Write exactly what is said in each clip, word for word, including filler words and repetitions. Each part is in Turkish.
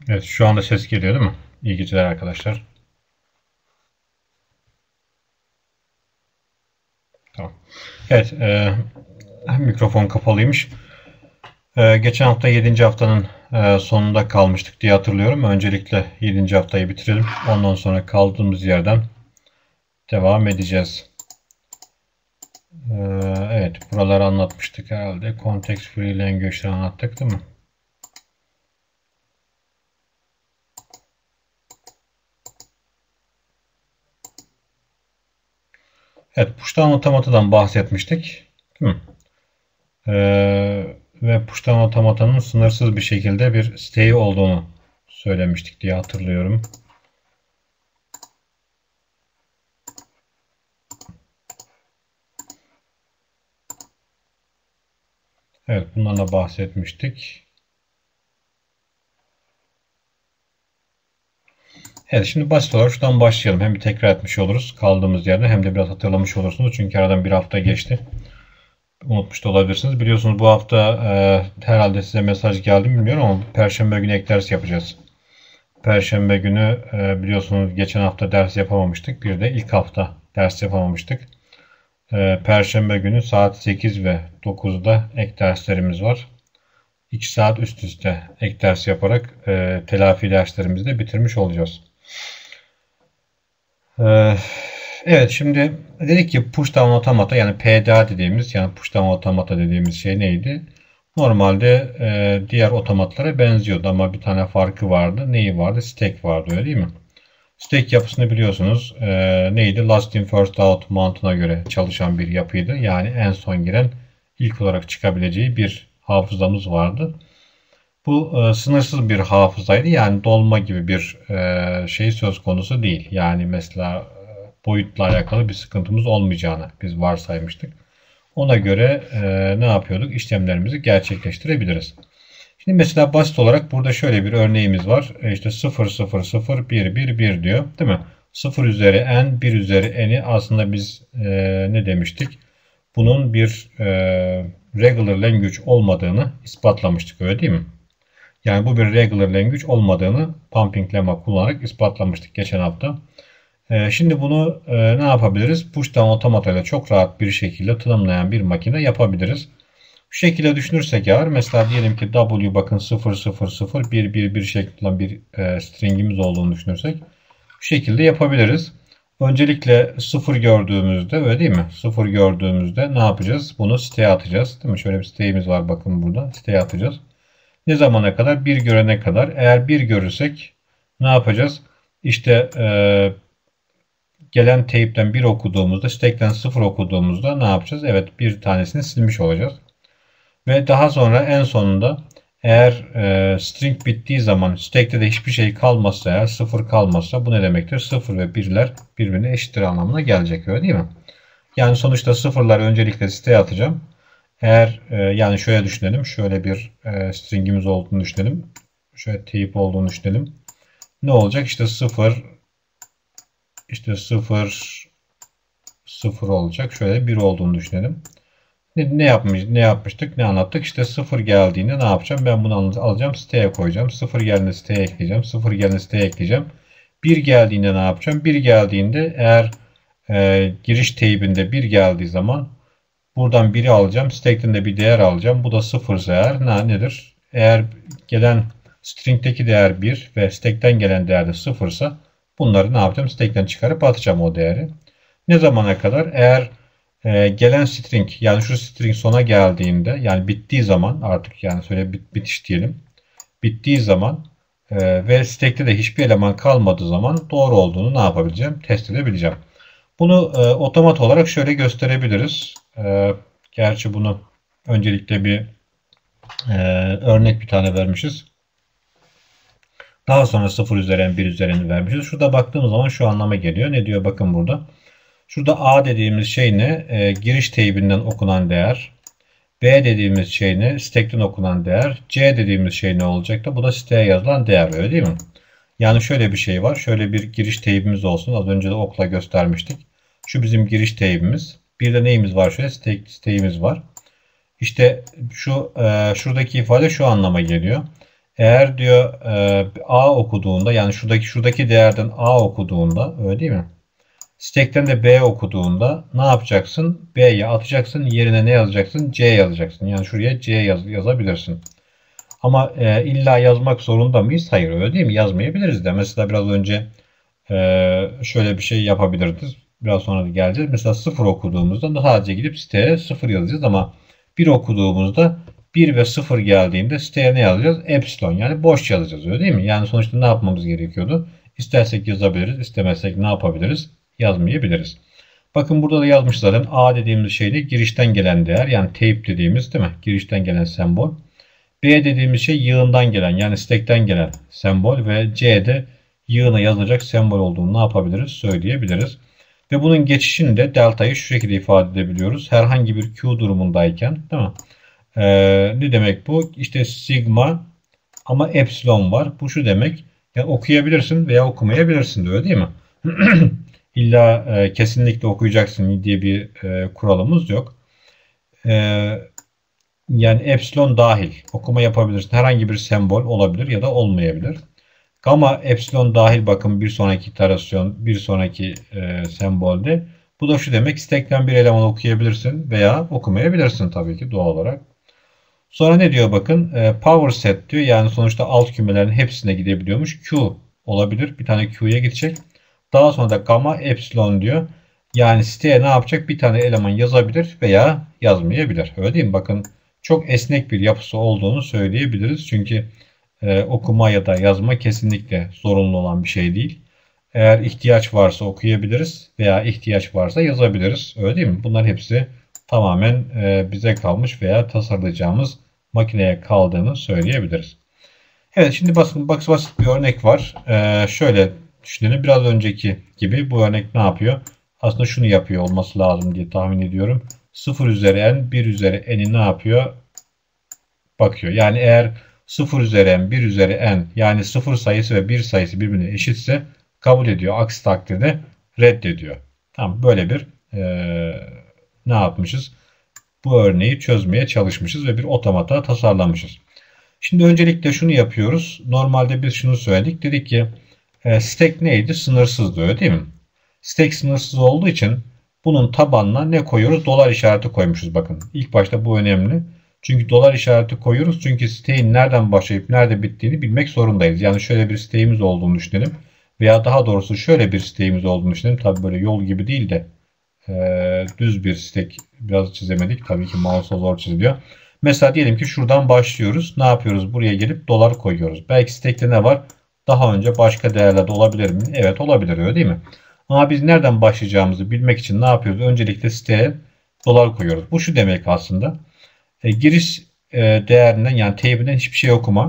Evet, şu anda ses geliyor değil mi? İyi geceler arkadaşlar. Tamam. Evet, e, mikrofon kapalıymış. E, geçen hafta yedinci haftanın e, sonunda kalmıştık diye hatırlıyorum. Öncelikle yedinci haftayı bitirelim. Ondan sonra kaldığımız yerden devam edeceğiz. E, evet, buraları anlatmıştık herhalde. Context Free Language'leri anlattık değil mi? Evet, pushdown otomatadan bahsetmiştik. Değil mi? Ee, ve pushdown otomatanın sınırsız bir şekilde bir siteyi olduğunu söylemiştik diye hatırlıyorum. Evet, bundan da bahsetmiştik. Evet, şimdi basit olarak şuradan başlayalım. Hem bir tekrar etmiş oluruz kaldığımız yerde hem de biraz hatırlamış olursunuz. Çünkü aradan bir hafta geçti. Unutmuş da olabilirsiniz. Biliyorsunuz bu hafta e, herhalde size mesaj geldi mi bilmiyorum ama Perşembe günü ek ders yapacağız. Perşembe günü e, biliyorsunuz geçen hafta ders yapamamıştık. Bir de ilk hafta ders yapamamıştık. E, Perşembe günü saat sekiz ve dokuzda ek derslerimiz var. iki saat üst üste ek ders yaparak e, telafi derslerimizi de bitirmiş olacağız. E, evet, şimdi dedik ki push down automata, yani P D A dediğimiz, yani push down automata dediğimiz şey neydi? Normalde e, diğer otomatlara benziyordu ama bir tane farkı vardı. Neyi vardı? Stack vardı, öyle değil mi? Stack yapısını biliyorsunuz. E, neydi? Last in first out mantığına göre çalışan bir yapıydı. Yani en son giren ilk olarak çıkabileceği bir hafızamız vardı. Bu e, sınırsız bir hafızaydı. Yani dolma gibi bir e, şey söz konusu değil. Yani mesela e, boyutla alakalı bir sıkıntımız olmayacağını biz varsaymıştık. Ona göre e, ne yapıyorduk? İşlemlerimizi gerçekleştirebiliriz. Şimdi mesela basit olarak burada şöyle bir örneğimiz var. E, işte sıfır sıfır sıfır bir bir bir diyor, değil mi? sıfır üzeri n, bir üzeri n'i aslında biz e, ne demiştik? Bunun bir e, regular language olmadığını ispatlamıştık, öyle değil mi? Yani bu bir regular language olmadığını pumping lemma kullanarak ispatlamıştık geçen hafta. Ee, şimdi bunu e, ne yapabiliriz? Pushdown otomata ile çok rahat bir şekilde tanımlayan bir makine yapabiliriz. Bu şekilde düşünürsek eğer, mesela diyelim ki W bakın sıfır sıfır sıfır bir bir bir şeklinde bir e, stringimiz olduğunu düşünürsek bu şekilde yapabiliriz. Öncelikle sıfır gördüğümüzde, öyle değil mi? sıfır gördüğümüzde ne yapacağız? Bunu siteye atacağız. Değil mi? Şöyle bir siteyimiz var, bakın burada. Siteye atacağız. Ne zamana kadar? Bir görene kadar. Eğer bir görürsek ne yapacağız? İşte e, gelen teypten bir okuduğumuzda, stack'ten sıfır okuduğumuzda ne yapacağız? Evet, bir tanesini silmiş olacağız. Ve daha sonra en sonunda eğer e, string bittiği zaman stack'te de hiçbir şey kalmazsa, eğer sıfır kalmazsa, bu ne demektir? sıfır ve birler birbirine eşittir anlamına gelecek, öyle değil mi? Yani sonuçta sıfırlar öncelikle siteye atacağım. Eğer e, yani şöyle düşünelim. Şöyle bir e, stringimiz olduğunu düşünelim. Şöyle teyp olduğunu düşünelim. Ne olacak? İşte sıfır, işte sıfır sıfır olacak. Şöyle bir olduğunu düşünelim. Ne, ne yapmış, ne yapmıştık? Ne anlattık? İşte sıfır geldiğinde ne yapacağım? Ben bunu alacağım, siteye koyacağım. sıfır geldiğinde siteye ekleyeceğim. sıfır geldiğinde siteye ekleyeceğim. bir geldiğinde ne yapacağım? bir geldiğinde eğer e, giriş teybinde bir geldiği zaman buradan biri alacağım. Stack'ten de bir değer alacağım. Bu da sıfır eğer ne, nedir? Eğer gelen string'deki değer bir ve stack'ten gelen değer de sıfır ise bunları ne yapacağım? Stack'ten çıkarıp atacağım o değeri. Ne zamana kadar? Eğer e, gelen string, yani şu string sona geldiğinde, yani bittiği zaman, artık yani söyle bit, bitiş diyelim. Bittiği zaman e, ve stack'te de hiçbir eleman kalmadığı zaman doğru olduğunu ne yapabileceğim? Test edebileceğim. Bunu e, otomat olarak şöyle gösterebiliriz. E, gerçi bunu öncelikle bir e, örnek bir tane vermişiz. Daha sonra sıfır üzerinden bir üzerinden vermişiz. Şurada baktığımız zaman şu anlama geliyor. Ne diyor? Bakın burada. Şurada A dediğimiz şey ne? E, giriş teybinden okunan değer. B dediğimiz şey ne? Stack'ten okunan değer. C dediğimiz şey ne olacak da? Bu da siteye yazılan değer, öyle değil mi? Yani şöyle bir şey var. Şöyle bir giriş teybimiz olsun. Az önce de okla göstermiştik. Şu bizim giriş teybimiz. Bir de neyimiz var? Şöyle steyimiz var. İşte şu e, şuradaki ifade şu anlama geliyor. Eğer diyor e, A okuduğunda, yani şuradaki şuradaki değerden A okuduğunda, öyle değil mi? Stack'ten de B okuduğunda ne yapacaksın? B'ye atacaksın. Yerine ne yazacaksın? C yazacaksın. Yani şuraya C yaz, yazabilirsin. Ama e, illa yazmak zorunda mıyız? Hayır, öyle değil mi? Yazmayabiliriz de. Mesela biraz önce e, şöyle bir şey yapabiliriz. Biraz sonra da geleceğiz. Mesela sıfır okuduğumuzda sadece gidip siteye sıfır yazacağız ama bir okuduğumuzda bir ve sıfır geldiğinde siteye ne yazacağız? Epsilon, yani boş yazacağız, öyle değil mi? Yani sonuçta ne yapmamız gerekiyordu? İstersek yazabiliriz, istemezsek ne yapabiliriz? Yazmayabiliriz. Bakın burada da yazmış zaten. A dediğimiz şey de girişten gelen değer, yani tape dediğimiz, değil mi? Girişten gelen sembol. B dediğimiz şey yığından gelen, yani stack'ten gelen sembol ve C de yığına yazılacak sembol olduğunu ne yapabiliriz? Söyleyebiliriz. Ve bunun geçişini de delta'yı şu şekilde ifade edebiliyoruz. Herhangi bir Q durumundayken, değil mi? Ee, ne demek bu? İşte sigma ama epsilon var. Bu şu demek. Yani okuyabilirsin veya okumayabilirsin de, öyle değil mi? İlla e, kesinlikle okuyacaksın diye bir e, kuralımız yok. E, yani epsilon dahil okuma yapabilirsin. Herhangi bir sembol olabilir ya da olmayabilir. Gamma epsilon dahil, bakın bir sonraki iterasyon, bir sonraki e, sembolde. Bu da şu demek: stack'ten bir eleman okuyabilirsin veya okumayabilirsin tabii ki, doğal olarak. Sonra ne diyor bakın? E, power set diyor. Yani sonuçta alt kümelerin hepsine gidebiliyormuş. Q olabilir. Bir tane Q'ya gidecek. Daha sonra da gamma epsilon diyor. Yani siteye ne yapacak? Bir tane eleman yazabilir veya yazmayabilir. Öyle değil mi? Bakın çok esnek bir yapısı olduğunu söyleyebiliriz. Çünkü e, okuma ya da yazma kesinlikle zorunlu olan bir şey değil. Eğer ihtiyaç varsa okuyabiliriz veya ihtiyaç varsa yazabiliriz. Öyle değil mi? Bunlar hepsi tamamen e, bize kalmış veya tasarlayacağımız makineye kaldığını söyleyebiliriz. Evet, şimdi basit, basit, basit bir örnek var. E, şöyle düşünelim. Biraz önceki gibi bu örnek ne yapıyor? Aslında şunu yapıyor olması lazım diye tahmin ediyorum. sıfır üzeri n, bir üzeri n'i ne yapıyor? Bakıyor. Yani eğer sıfır üzeri n, bir üzeri n, yani sıfır sayısı ve bir sayısı birbirine eşitse kabul ediyor. Aksi takdirde reddediyor. Tamam, böyle bir e, ne yapmışız? Bu örneği çözmeye çalışmışız ve bir otomata tasarlamışız. Şimdi öncelikle şunu yapıyoruz. Normalde biz şunu söyledik. Dedik ki e, stack neydi? Sınırsızdı, öyle değil mi? Stack sınırsız olduğu için bunun tabanına ne koyuyoruz? Dolar işareti koymuşuz bakın. İlk başta bu önemli. Çünkü dolar işareti koyuyoruz. Çünkü stack'in nereden başlayıp nerede bittiğini bilmek zorundayız. Yani şöyle bir stack'imiz olduğunu düşünelim. Veya daha doğrusu şöyle bir stack'imiz olduğunu düşünelim. Tabi böyle yol gibi değil de e, düz bir stack biraz çizemedik. Tabii ki mouse'la zor çiziliyor. Mesela diyelim ki şuradan başlıyoruz. Ne yapıyoruz? Buraya gelip dolar koyuyoruz. Belki stack'te ne var? Daha önce başka değerler de olabilir mi? Evet, olabilir, öyle değil mi? Ama biz nereden başlayacağımızı bilmek için ne yapıyoruz? Öncelikle siteye dolar koyuyoruz. Bu şu demek aslında. E, giriş e, değerinden, yani teybinden hiçbir şey okuma.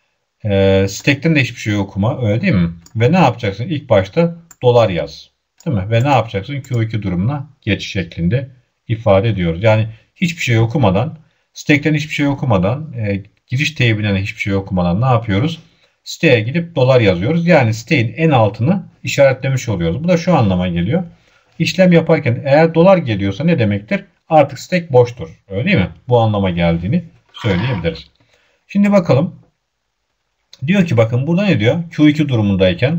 E, stack'ten de hiçbir şey okuma. Öyle değil mi? Ve ne yapacaksın? İlk başta dolar yaz. Değil mi? Ve ne yapacaksın? Q iki durumuna geç şeklinde ifade ediyoruz. Yani hiçbir şey okumadan, stack'ten hiçbir şey okumadan, e, giriş teybinden hiçbir şey okumadan ne yapıyoruz? Siteye gidip dolar yazıyoruz. Yani siteyin en altını işaretlemiş oluyoruz. Bu da şu anlama geliyor. İşlem yaparken eğer dolar geliyorsa ne demektir? Artık stack boştur. Öyle değil mi? Bu anlama geldiğini söyleyebiliriz. Şimdi bakalım. Diyor ki bakın burada ne diyor? Q iki durumundayken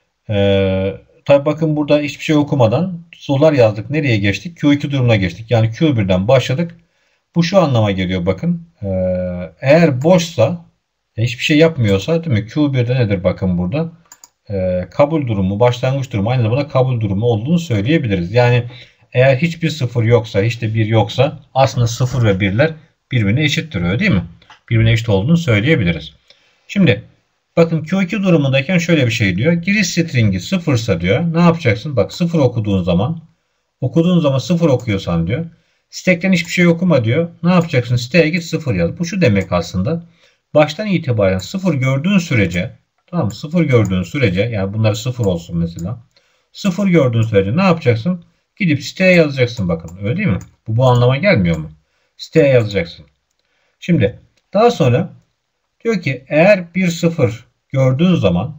ee, tabi bakın burada hiçbir şey okumadan dolar yazdık. Nereye geçtik? Q iki durumuna geçtik. Yani Q birden başladık. Bu şu anlama geliyor bakın. Ee, eğer boşsa, hiçbir şey yapmıyorsa, değil mi? Q birde nedir bakın burada? Ee, kabul durumu, başlangıç durumu, aynı zamanda kabul durumu olduğunu söyleyebiliriz. Yani eğer hiçbir sıfır yoksa, hiç de bir yoksa aslında sıfır ve birler birbirine eşittir, öyle değil mi? Birbirine eşit olduğunu söyleyebiliriz. Şimdi bakın Q iki durumundayken şöyle bir şey diyor. Giriş stringi sıfırsa diyor. Ne yapacaksın? Bak sıfır okuduğun zaman, okuduğun zaman sıfır okuyorsan diyor. Stack'ten hiçbir şey okuma diyor. Ne yapacaksın? Siteye git sıfır yaz. Bu şu demek aslında. Baştan itibaren sıfır gördüğün sürece, tamam mı? sıfır gördüğün sürece, yani bunlar sıfır olsun mesela. sıfır gördüğün sürece ne yapacaksın? Gidip siteye yazacaksın bakın. Öyle değil mi? Bu bu anlama gelmiyor mu? Siteye yazacaksın. Şimdi daha sonra diyor ki eğer bir sıfır gördüğün zaman,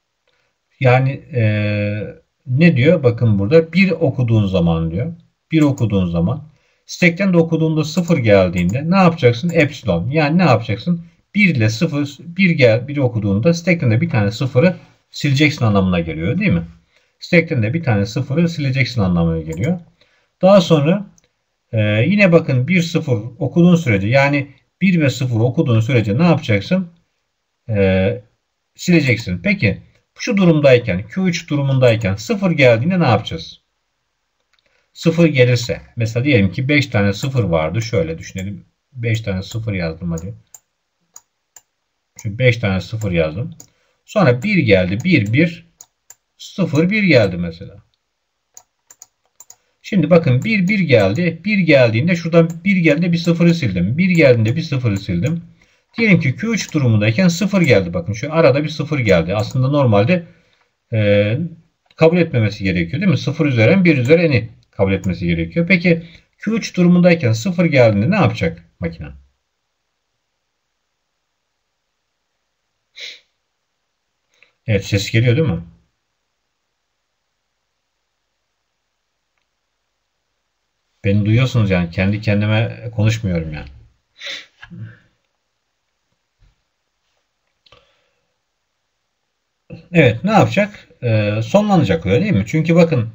yani ee, ne diyor? Bakın burada bir okuduğun zaman diyor. bir okuduğun zaman. Stack'ten de okuduğunda sıfır geldiğinde ne yapacaksın? Epsilon. Yani ne yapacaksın? bir ile sıfır, bir gel, bir okuduğunda stack'ten de bir tane sıfırı sileceksin anlamına geliyor değil mi? Stack'ten de bir tane sıfırı sileceksin anlamına geliyor. Daha sonra e, yine bakın bir sıfır okuduğun sürece, yani bir ve sıfır okuduğun sürece ne yapacaksın? E, sileceksin. Peki şu durumdayken, Q üç durumundayken sıfır geldiğinde ne yapacağız? sıfır gelirse, mesela diyelim ki beş tane sıfır vardı. Şöyle düşünelim. beş tane sıfır yazdım hadi. Şu beş tane sıfır yazdım. Sonra bir geldi. bir, bir, sıfır, bir geldi mesela. Şimdi bakın bir, bir geldi. bir geldiğinde şuradan bir geldiğinde bir sıfırı sildim. bir geldiğinde bir sıfırı sildim. Diyelim ki Q üç durumundayken sıfır geldi. Bakın şu arada bir sıfır geldi. Aslında normalde e, kabul etmemesi gerekiyor değil mi? sıfır üzeri bir üzeri n'i kabul etmesi gerekiyor. Peki Q üç durumundayken sıfır geldiğinde ne yapacak makine? Evet, ses geliyor değil mi? Beni duyuyorsunuz yani. Kendi kendime konuşmuyorum yani. Evet, ne yapacak? Ee, sonlanacak öyle değil mi? Çünkü bakın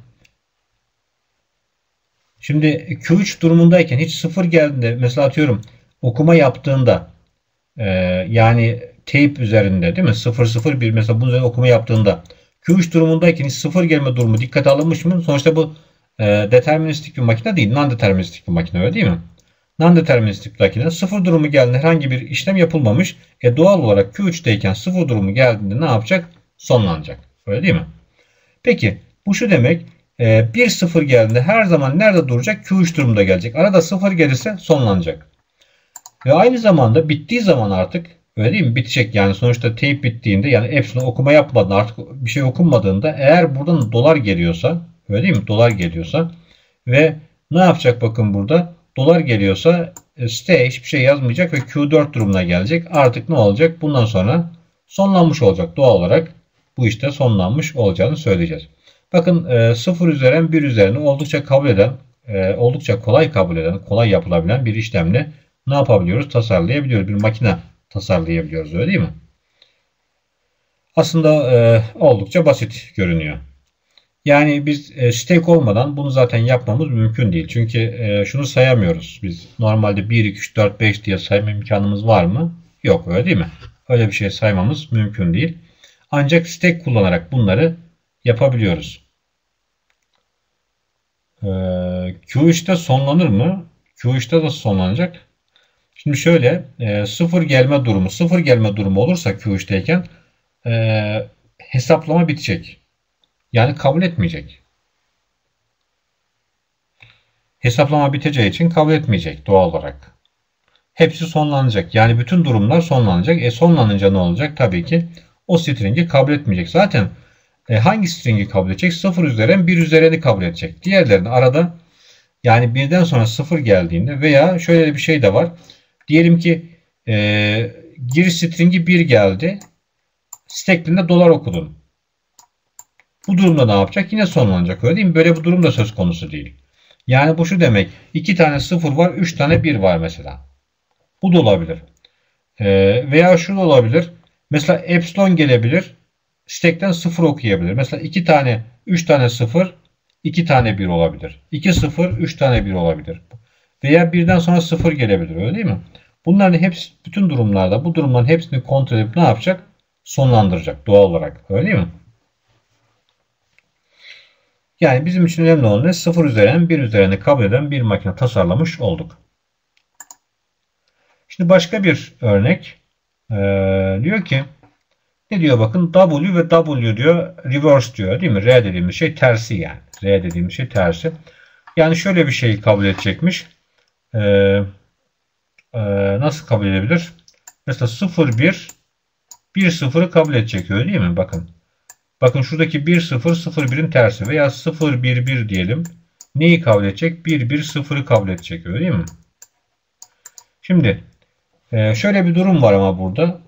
şimdi Q üç durumundayken hiç sıfır geldiğinde mesela atıyorum okuma yaptığında e, yani tape üzerinde değil mi? sıfır sıfır bir mesela bunun üzerine okuma yaptığında Q üç durumundayken hiç sıfır gelme durumu dikkate alınmış mı? Sonuçta bu e, deterministik bir makine değil. Non-deterministik bir makine öyle değil mi? Non-deterministik makine sıfır durumu geldiğinde herhangi bir işlem yapılmamış. E doğal olarak Q üç'teyken sıfır durumu geldiğinde ne yapacak? Sonlanacak. Öyle değil mi? Peki bu şu demek. bir sıfır geldiğinde her zaman nerede duracak? Q üç durumunda gelecek. Arada sıfır gelirse sonlanacak. Ve aynı zamanda bittiği zaman artık öyle değil mi? Bitecek yani sonuçta tape bittiğinde yani hepsini okuma yapmadan artık bir şey okunmadığında eğer buradan dolar geliyorsa öyle değil mi? Dolar geliyorsa ve ne yapacak bakın burada? Dolar geliyorsa stay hiçbir şey yazmayacak ve Q dört durumuna gelecek. Artık ne olacak? Bundan sonra sonlanmış olacak. Doğal olarak bu işte sonlanmış olacağını söyleyeceğiz. Bakın sıfır üzerinden bir üzerine oldukça kabul eden, oldukça kolay kabul eden, kolay yapılabilen bir işlemle ne yapabiliyoruz? Tasarlayabiliyoruz. Bir makine tasarlayabiliyoruz öyle değil mi? Aslında e, oldukça basit görünüyor. Yani biz e, stack olmadan bunu zaten yapmamız mümkün değil. Çünkü e, şunu sayamıyoruz. Biz normalde bir, iki, üç, dört, beş diye sayma imkanımız var mı? Yok öyle değil mi? Öyle bir şey saymamız mümkün değil. Ancak stack kullanarak bunları yapabiliyoruz. E, Q üç'te sonlanır mı? Q üç'te de sonlanacak. Şimdi şöyle e, sıfır gelme durumu sıfır gelme durumu olursa Q üç'teyken e, hesaplama bitecek. Yani kabul etmeyecek. Hesaplama biteceği için kabul etmeyecek doğal olarak. Hepsi sonlanacak. Yani bütün durumlar sonlanacak. E sonlanınca ne olacak? Tabii ki o string'i kabul etmeyecek. Zaten e, hangi string'i kabul edecek? sıfır üzerinden bir üzerini kabul edecek. Diğerlerini arada yani birden sonra sıfır geldiğinde veya şöyle bir şey de var. Diyelim ki e, giriş string'i bir geldi. Stack'inde dolar okudun. Bu durumda ne yapacak? Yine sonlanacak öyle değil mi? Böyle bir durum da söz konusu değil. Yani bu şu demek. iki tane sıfır var, üç tane bir var mesela. Bu da olabilir. Ee, veya şu da olabilir. Mesela epsilon gelebilir. Stack'ten sıfır okuyabilir. Mesela iki tane, üç tane sıfır, iki tane bir olabilir. iki sıfır, üç tane bir olabilir. Veya birden sonra sıfır gelebilir öyle değil mi? Bunların hepsi bütün durumlarda bu durumların hepsini kontrol edip ne yapacak? Sonlandıracak doğal olarak. Öyle değil mi? Yani bizim için önemli olan ne? sıfır üzerinden bir üzerini kabul eden bir makine tasarlamış olduk. Şimdi başka bir örnek. Ee, diyor ki ne diyor bakın W ve W diyor reverse diyor değil mi? R dediğimiz şey tersi yani. R dediğimiz şey tersi. Yani şöyle bir şey kabul edecekmiş. Ee, e, nasıl kabul edebilir? Mesela sıfır bir bir sıfırı kabul edecek öyle değil mi? Bakın. Bakın şuradaki bir sıfır sıfır birin tersi veya sıfır bir bir diyelim. Neyi kabul edecek? bir bir sıfırı kabul edecek öyle değil mi? Şimdi şöyle bir durum var ama burada.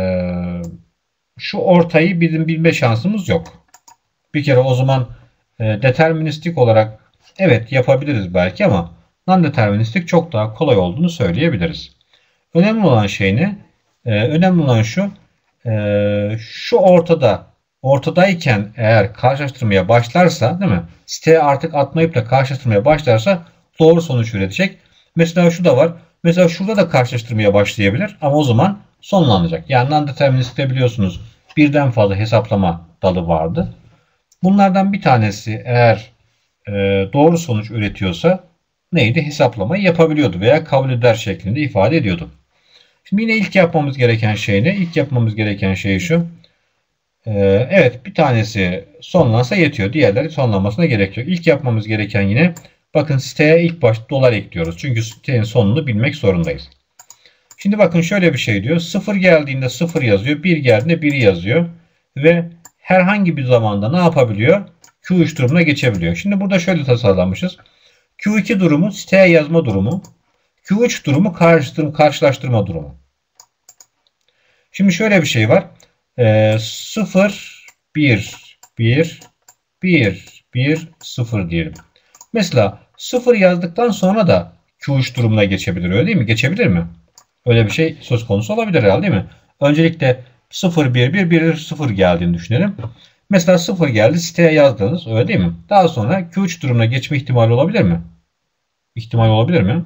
Şu ortayı bizim bilme şansımız yok. Bir kere o zaman deterministik olarak evet yapabiliriz belki ama non-deterministik çok daha kolay olduğunu söyleyebiliriz. Önemli olan şey ne? Ee, önemli olan şu. e, şu ortada ortadayken eğer karşılaştırmaya başlarsa, değil mi? Siteye artık atmayıp da karşılaştırmaya başlarsa doğru sonuç üretecek. Mesela şu da var. Mesela şurada da karşılaştırmaya başlayabilir ama o zaman sonlanacak. Yani non-determinist'te biliyorsunuz birden fazla hesaplama dalı vardı. Bunlardan bir tanesi eğer e, doğru sonuç üretiyorsa neydi? Hesaplamayı yapabiliyordu veya kabul eder şeklinde ifade ediyordu. Şimdi yine ilk yapmamız gereken şey ne? İlk yapmamız gereken şey şu. Ee, evet, bir tanesi sonlansa yetiyor. Diğerleri sonlanmasına gerek yok. İlk yapmamız gereken yine, bakın siteye ilk başta dolar ekliyoruz. Çünkü sitenin sonunu bilmek zorundayız. Şimdi bakın şöyle bir şey diyor. sıfır geldiğinde sıfır yazıyor. bir geldiğinde bir yazıyor. Ve herhangi bir zamanda ne yapabiliyor? Q üç durumuna geçebiliyor. Şimdi burada şöyle tasarlamışız. Q iki durumu siteye yazma durumu. Q üç durumu karşılaştırma durumu. Şimdi şöyle bir şey var. Ee, sıfır, bir, bir, bir, bir, sıfır diyelim. Mesela sıfır yazdıktan sonra da Q üç durumuna geçebilir, öyle değil mi? Geçebilir mi? Öyle bir şey söz konusu olabilir herhalde, değil mi? Öncelikle sıfır, bir, bir, bir, sıfır geldiğini düşünelim. Mesela sıfır geldi, siteye yazdınız, öyle değil mi? Daha sonra Q üç durumuna geçme ihtimali olabilir mi? İhtimal olabilir mi?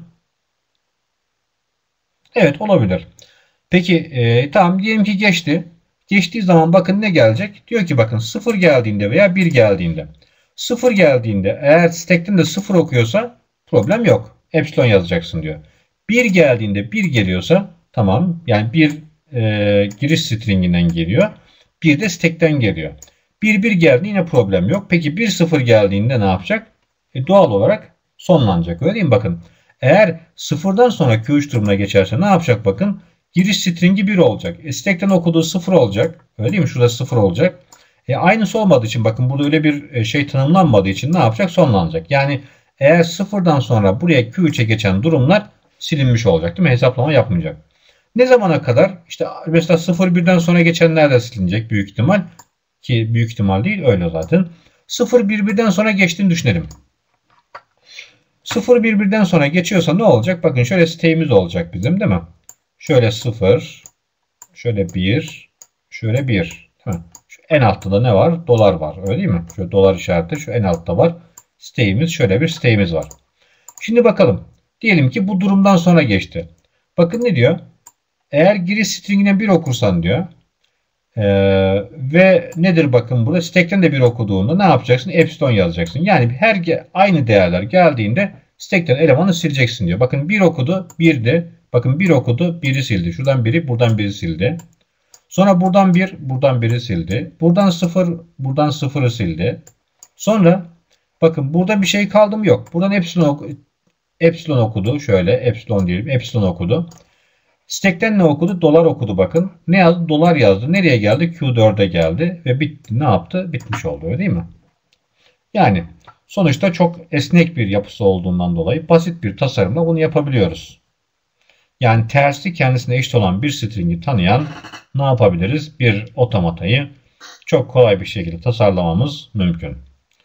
Evet, olabilir. Peki e, tamam, diyelim ki geçti. Geçtiği zaman bakın ne gelecek? Diyor ki bakın sıfır geldiğinde veya bir geldiğinde. sıfır geldiğinde eğer stack'ten de sıfır okuyorsa problem yok. Epsilon yazacaksın diyor. bir geldiğinde bir geliyorsa tamam, yani bir e, giriş stringinden geliyor. bir de stack'ten geliyor. bir bir geldiğinde yine problem yok. Peki bir sıfır geldiğinde ne yapacak? E, doğal olarak sonlanacak, öyle değil mi? Bakın eğer sıfırdan sonra Q üç durumuna geçerse ne yapacak bakın? Giriş stringi bir olacak. E, stack'ten okuduğu sıfır olacak. Öyle değil mi? Şurada sıfır olacak. E, aynısı olmadığı için bakın burada öyle bir şey tanımlanmadığı için ne yapacak? Sonlanacak. Yani eğer sıfırdan sonra buraya Q üçe geçen durumlar silinmiş olacak, değil mi? Hesaplama yapmayacak. Ne zamana kadar? İşte mesela sıfır birden sonra geçenler de silinecek büyük ihtimal. Ki büyük ihtimal değil, öyle zaten. sıfır bir birden sonra geçtiğini düşünelim. sıfır bir birden sonra geçiyorsa ne olacak? Bakın şöyle sitemiz olacak bizim, değil mi? Şöyle sıfır, şöyle bir, şöyle bir. Şu en altta da ne var? Dolar var. Öyle değil mi? Şöyle dolar işareti şu en altta var. Sitemiz, şöyle bir sitemiz var. Şimdi bakalım. Diyelim ki bu durumdan sonra geçti. Bakın ne diyor? Eğer giriş stringine bir okursan diyor. Ee, ve nedir bakın burada? Stack'ten de bir okuduğunda ne yapacaksın? Epsilon yazacaksın. Yani her aynı değerler geldiğinde stack'ten elemanı sileceksin diyor. Bakın bir okudu, birdi. Bakın bir okudu, biri sildi. Şuradan biri, buradan biri sildi. Sonra buradan bir, buradan biri sildi. Buradan sıfır, buradan sıfırı sildi. Sonra bakın burada bir şey kaldı mı? Yok. Buradan epsilon, epsilon okudu. Şöyle epsilon diyelim. Epsilon okudu. Stack'ten ne okudu? Dolar okudu bakın. Ne yazdı? Dolar yazdı. Nereye geldi? Q dörde geldi. Ve bitti. Ne yaptı? Bitmiş oldu. Öyle değil mi? Yani sonuçta çok esnek bir yapısı olduğundan dolayı basit bir tasarımla bunu yapabiliyoruz. Yani tersi kendisine eşit olan bir string'i tanıyan ne yapabiliriz? Bir otomatayı çok kolay bir şekilde tasarlamamız mümkün.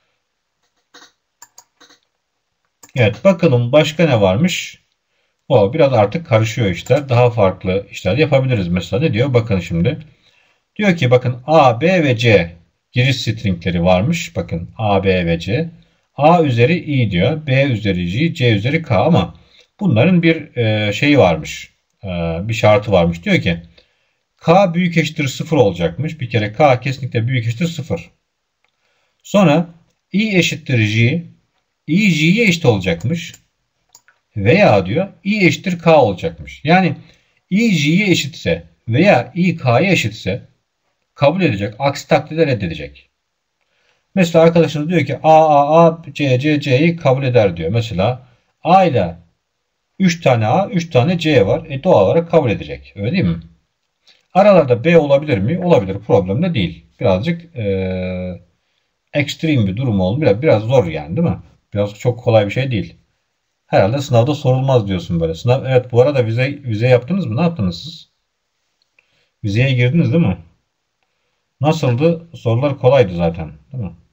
Evet, bakalım başka ne varmış? O biraz artık karışıyor işler. Daha farklı işler yapabiliriz. Mesela ne diyor? Bakın şimdi. Diyor ki bakın A, B ve C giriş stringleri varmış. Bakın A, B ve C. A üzeri i diyor. B üzeri j, C üzeri k, ama bunların bir e, şeyi varmış. E, bir şartı varmış. Diyor ki k büyük eşittir sıfır olacakmış. Bir kere k kesinlikle büyük eşittir sıfır. Sonra i eşittir j. i j'ye eşit olacakmış. Veya diyor i eşittir k olacakmış. Yani i j'ye eşitse veya i k'ya eşitse kabul edecek. Aksi takdirde reddedecek. Mesela arkadaşınız diyor ki A, A, A, C, C, C'yi kabul eder diyor. Mesela A ile üç tane A, üç tane C var. E doğal olarak kabul edecek. Öyle değil mi? Aralarda B olabilir mi? Olabilir. Problem de değil. Birazcık ee, ekstrem bir durum oldu. Biraz, biraz zor yani, değil mi? Biraz çok kolay bir şey değil. Herhalde sınavda sorulmaz diyorsun böyle. Sınav, evet, bu arada vize, vize yaptınız mı? Ne yaptınız siz? Vizeye girdiniz değil mi? Nasıldı? Sorular kolaydı zaten, değil mi?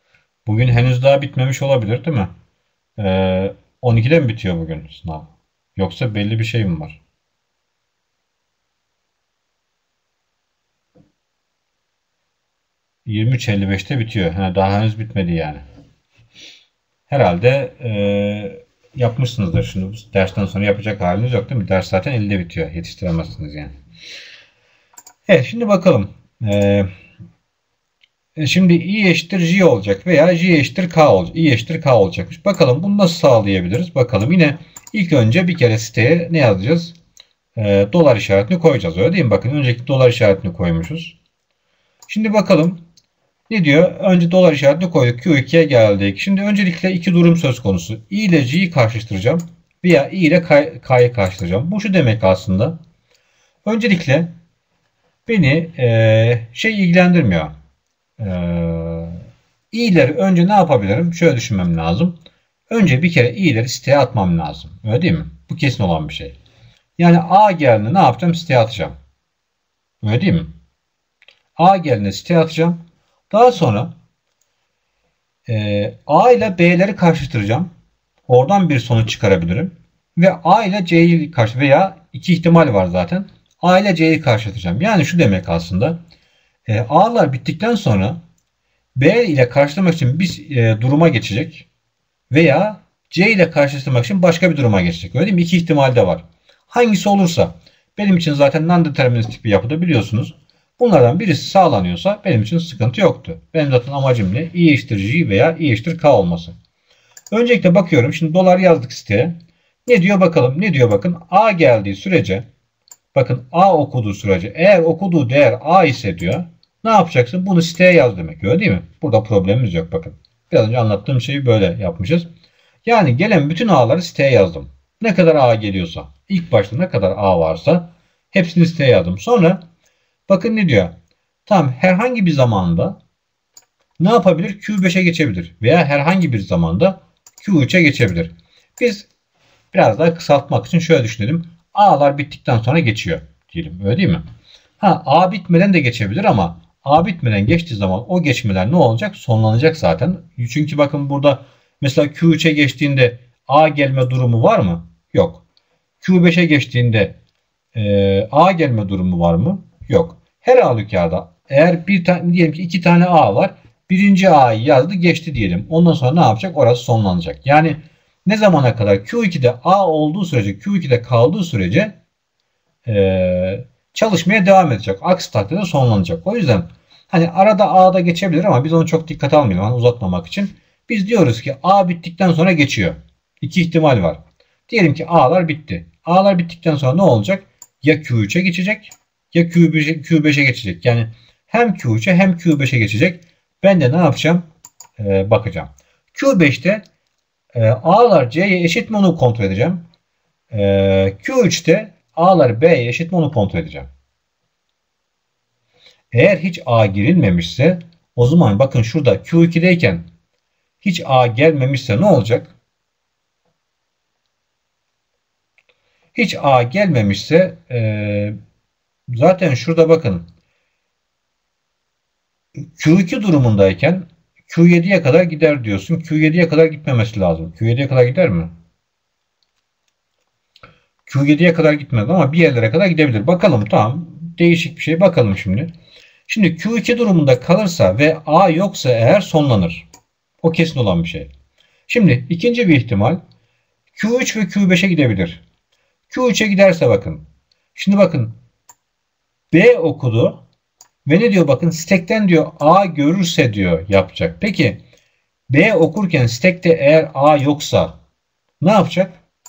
Bugün henüz daha bitmemiş olabilir, değil mi? Ee, on ikide mi bitiyor bugün sınav? Yoksa belli bir şey mi var? yirmi üç elli beşte bitiyor. Ha, daha henüz bitmedi yani. Herhalde e, yapmışsınızdır. Şimdi bu dersten sonra yapacak haliniz yok değil mi? Ders zaten ellide bitiyor. Yetiştiremezsiniz yani. Evet, şimdi bakalım. E, şimdi i eşittir j olacak veya j eşittir k olacak. i eşittir k olacakmış. Bakalım bunu nasıl sağlayabiliriz? Bakalım yine ilk önce bir kere siteye ne yazacağız? E, dolar işaretini koyacağız. Öyle değil mi? Bakın önceki dolar işaretini koymuşuz. Şimdi bakalım. Ne diyor? Önce dolar işaretini koyduk. Q ikiye geldik. Şimdi öncelikle iki durum söz konusu. I ile J'yi karşılaştıracağım. Veya I ile K'yı karşılaştıracağım. Bu şu demek aslında. Öncelikle beni e, şey ilgilendirmiyor. E, i'leri önce ne yapabilirim? Şöyle düşünmem lazım. Önce bir kere i'leri siteye atmam lazım. Öyle değil mi? Bu kesin olan bir şey. Yani A geldiğinde ne yapacağım? Siteye atacağım. Öyle değil mi? A geldiğinde siteye atacağım. Daha sonra e, A ile B'leri karşılaştıracağım. Oradan bir sonuç çıkarabilirim. Ve A ile C'yi karşı veya iki ihtimal var zaten. A ile C'yi karşılaştıracağım. Yani şu demek aslında. E, A'lar bittikten sonra B ile karşılamak için bir e, duruma geçecek. Veya C ile karşılaştırmak için başka bir duruma geçecek. Öyle değil mi? İki ihtimal de var. Hangisi olursa benim için zaten non-deterministik bir yapıda biliyorsunuz. Bunlardan birisi sağlanıyorsa benim için sıkıntı yoktu. Benim zaten amacım ne? I eşittir J veya I eşittir K olması. Öncelikle bakıyorum. Şimdi dolar yazdık siteye. Ne diyor bakalım? Ne diyor bakın? A geldiği sürece, bakın A okuduğu sürece, eğer okuduğu değer A ise diyor, ne yapacaksın? Bunu siteye yaz demek. Öyle değil mi? Burada problemimiz yok bakın. Biraz önce anlattığım şeyi böyle yapmışız. Yani gelen bütün A'ları siteye yazdım. Ne kadar A geliyorsa, ilk başta ne kadar A varsa hepsini siteye yazdım. Sonra bakın ne diyor? Tamam, herhangi bir zamanda ne yapabilir? Q beşe geçebilir. Veya herhangi bir zamanda Q üçe geçebilir. Biz biraz daha kısaltmak için şöyle düşünelim. A'lar bittikten sonra geçiyor diyelim. Öyle değil mi? Ha, A bitmeden de geçebilir ama A bitmeden geçtiği zaman o geçmeler ne olacak? Sonlanacak zaten. Çünkü bakın burada mesela Q üçe geçtiğinde A gelme durumu var mı? Yok. Q beşe geçtiğinde e, A gelme durumu var mı? Yok. Her halükarda eğer bir tane diyelim ki iki tane A var. Birinci A'yı yazdı geçti diyelim. Ondan sonra ne yapacak? Orası sonlanacak. Yani ne zamana kadar Q iki'de A olduğu sürece, Q iki'de kaldığı sürece e, çalışmaya devam edecek. Aksi takdirde sonlanacak. O yüzden hani arada A'da geçebilir ama biz onu çok dikkate almayalım. Hani uzatmamak için. Biz diyoruz ki A bittikten sonra geçiyor. İki ihtimal var. Diyelim ki A'lar bitti. A'lar bittikten sonra ne olacak? Ya Q üçe geçecek ya Q beşe, Q beşe geçecek. Yani hem Q üçe hem Q beşe geçecek. Ben de ne yapacağım? Ee, bakacağım. Q beşte e, A'lar C'ye eşit mi onu kontrol edeceğim. E, Q üçte A'lar B'ye eşit mi onu kontrol edeceğim. Eğer hiç A girilmemişse o zaman bakın şurada Q iki'deyken hiç A gelmemişse ne olacak? Hiç A gelmemişse e, zaten şurada bakın Q iki durumundayken Q yedi'ye kadar gider diyorsun. Q yedi'ye kadar gitmemesi lazım. Q yedi'ye kadar gider mi? Q yedi'ye kadar gitmez ama bir yerlere kadar gidebilir. Bakalım, tamam. Değişik bir şey. Bakalım şimdi. Şimdi Q iki durumunda kalırsa ve A yoksa eğer sonlanır. O kesin olan bir şey. Şimdi ikinci bir ihtimal Q üç ve Q beşe gidebilir. Q üçe giderse bakın. Şimdi bakın B okudu. Ve ne diyor bakın, stack'ten diyor A görürse diyor yapacak. Peki B okurken stack'te eğer A yoksa ne yapacak?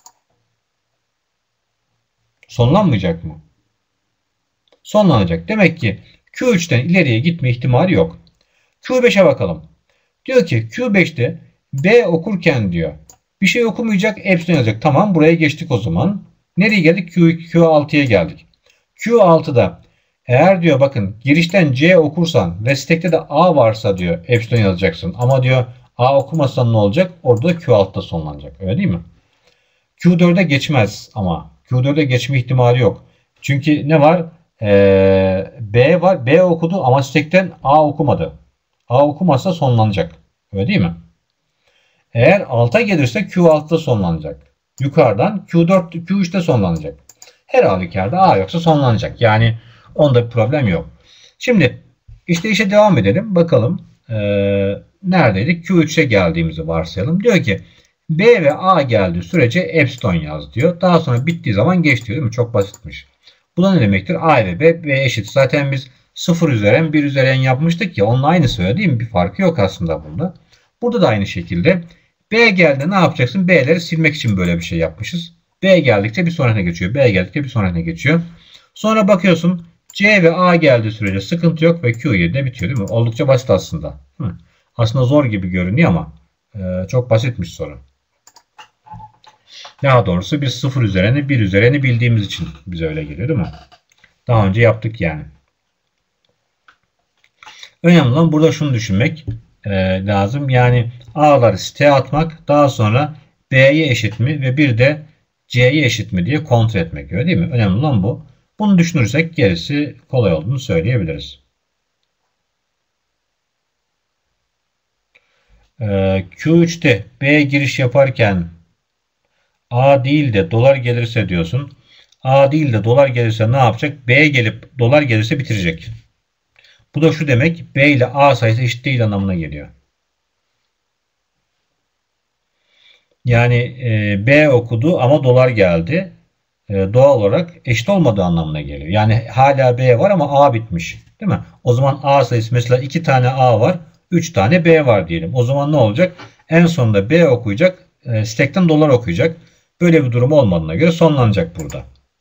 Sonlanmayacak mı? Sonlanacak. Demek ki Q üçten ileriye gitme ihtimali yok. Q beşe bakalım. Diyor ki Q beşte B okurken diyor bir şey okumayacak, hepsini yazacak. Tamam, buraya geçtik o zaman. Nereye geldik? Q, Q altı'ya geldik. Q altı'da eğer diyor bakın girişten C okursan ve stack'te de A varsa diyor epsilon yazacaksın. Ama diyor A okumazsan ne olacak? Orada Q altı'da sonlanacak. Öyle değil mi? Q dört'e geçmez ama. Q dört'e geçme ihtimali yok. Çünkü ne var? Ee, B var. B okudu ama stack'ten A okumadı. A okumazsa sonlanacak. Öyle değil mi? Eğer altı'a gelirse Q altı'da sonlanacak. yukarıdan Q dört, Q üçte sonlanacak. Her halükarda A yoksa sonlanacak. Yani onda bir problem yok. Şimdi işte işe devam edelim. Bakalım ee, neredeydik? Q üçe geldiğimizi varsayalım. Diyor ki B ve A geldiği sürece epsilon yaz diyor. Daha sonra bittiği zaman geç diyor, değil mi? Çok basitmiş. Bu da ne demektir? A ve B, B eşit. Zaten biz sıfır üzeri bir üzeri n yapmıştık ya. Onun aynısı öyle değil mi? Bir farkı yok aslında bunda. Burada da aynı şekilde B geldi, ne yapacaksın? B'leri silmek için böyle bir şey yapmışız. B geldikçe bir sonrakine geçiyor. B geldikçe bir sonrakine geçiyor. Sonra bakıyorsun C ve A geldiği sürece sıkıntı yok ve Q yedide bitiyor, değil mi? Oldukça basit aslında. Hı. Aslında zor gibi görünüyor ama e, çok basitmiş soru. Daha doğrusu biz sıfır üzerine bir üzerine bildiğimiz için bize öyle geliyor, değil mi? Daha önce yaptık yani. Önemli olan burada şunu düşünmek e, lazım. Yani A'ları siteye atmak, daha sonra B'ye eşit mi ve bir de C'ye eşit mi diye kontrol etmek, öyle değil mi? Önemli olan bu. Bunu düşünürsek gerisi kolay olduğunu söyleyebiliriz. E, Q üçte B'ye giriş yaparken A değil de dolar gelirse diyorsun. A değil de dolar gelirse ne yapacak? B gelip dolar gelirse bitirecek. Bu da şu demek, B ile A sayısı eşit değil anlamına geliyor. Yani e, B okudu ama dolar geldi. E, doğal olarak eşit olmadığı anlamına geliyor. Yani hala B var ama A bitmiş. Değil mi? O zaman A sayısı mesela iki tane A var, üç tane B var diyelim. O zaman ne olacak? En sonunda B okuyacak, e, stack'ten dolar okuyacak. Böyle bir durum olmadığına göre sonlanacak burada.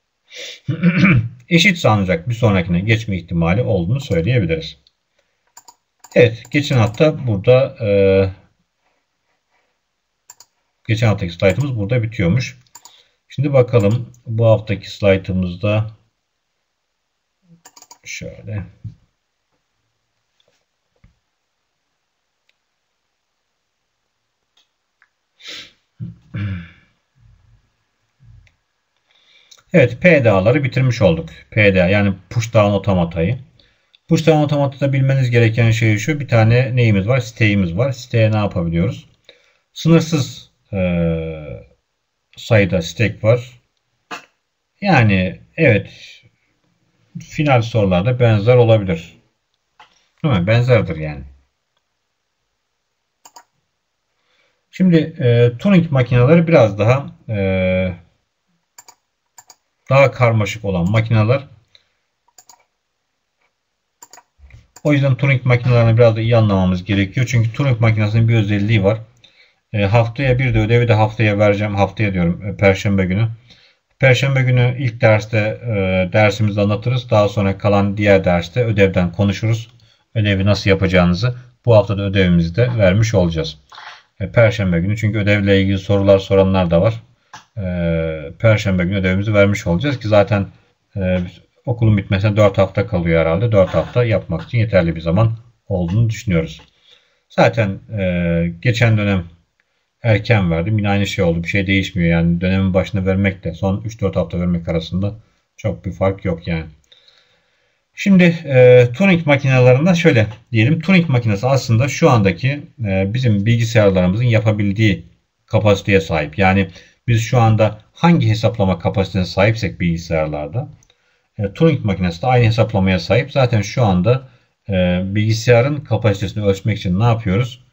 Eşit sanacak, bir sonrakine geçme ihtimali olduğunu söyleyebiliriz. Evet, geçen hafta burada e, geçen haftaki slaytımız burada bitiyormuş. Şimdi bakalım bu haftaki slaytımızda şöyle. Evet, P D A'ları bitirmiş olduk. P D A yani push down otomatayı. Push down otomatada bilmeniz gereken şey şu. Bir tane neyimiz var? Siteyimiz var. Siteye ne yapabiliyoruz? Sınırsız e, sayıda stack var. Yani evet, final sorularda benzer olabilir. Değil mi? Benzerdir yani. Şimdi e, Turing makineleri biraz daha e, daha karmaşık olan makineler. O yüzden Turing makinelerini biraz da iyi anlamamız gerekiyor. Çünkü Turing makinesinin bir özelliği var. E, haftaya bir de ödevi de haftaya vereceğim. Haftaya diyorum, e, Perşembe günü. Perşembe günü ilk derste e, dersimizi anlatırız. Daha sonra kalan diğer derste ödevden konuşuruz. Ödevi nasıl yapacağınızı bu haftada ödevimizi de vermiş olacağız. E, Perşembe günü, çünkü ödevle ilgili sorular soranlar da var. E, Perşembe günü ödevimizi vermiş olacağız ki zaten e, okulun bitmesine dört hafta kalıyor herhalde. dört hafta yapmak için yeterli bir zaman olduğunu düşünüyoruz. Zaten e, geçen dönem erken verdim. Yine aynı şey oldu. Bir şey değişmiyor. Yani dönemin başında vermekle son üç dört hafta vermek arasında çok bir fark yok yani. Şimdi e, Turing makinelerinde şöyle diyelim. Turing makinesi aslında şu andaki e, bizim bilgisayarlarımızın yapabildiği kapasiteye sahip. Yani biz şu anda hangi hesaplama kapasitesine sahipsek bilgisayarlarda e, Turing makinesi de aynı hesaplamaya sahip. Zaten şu anda e, bilgisayarın kapasitesini ölçmek için ne yapıyoruz?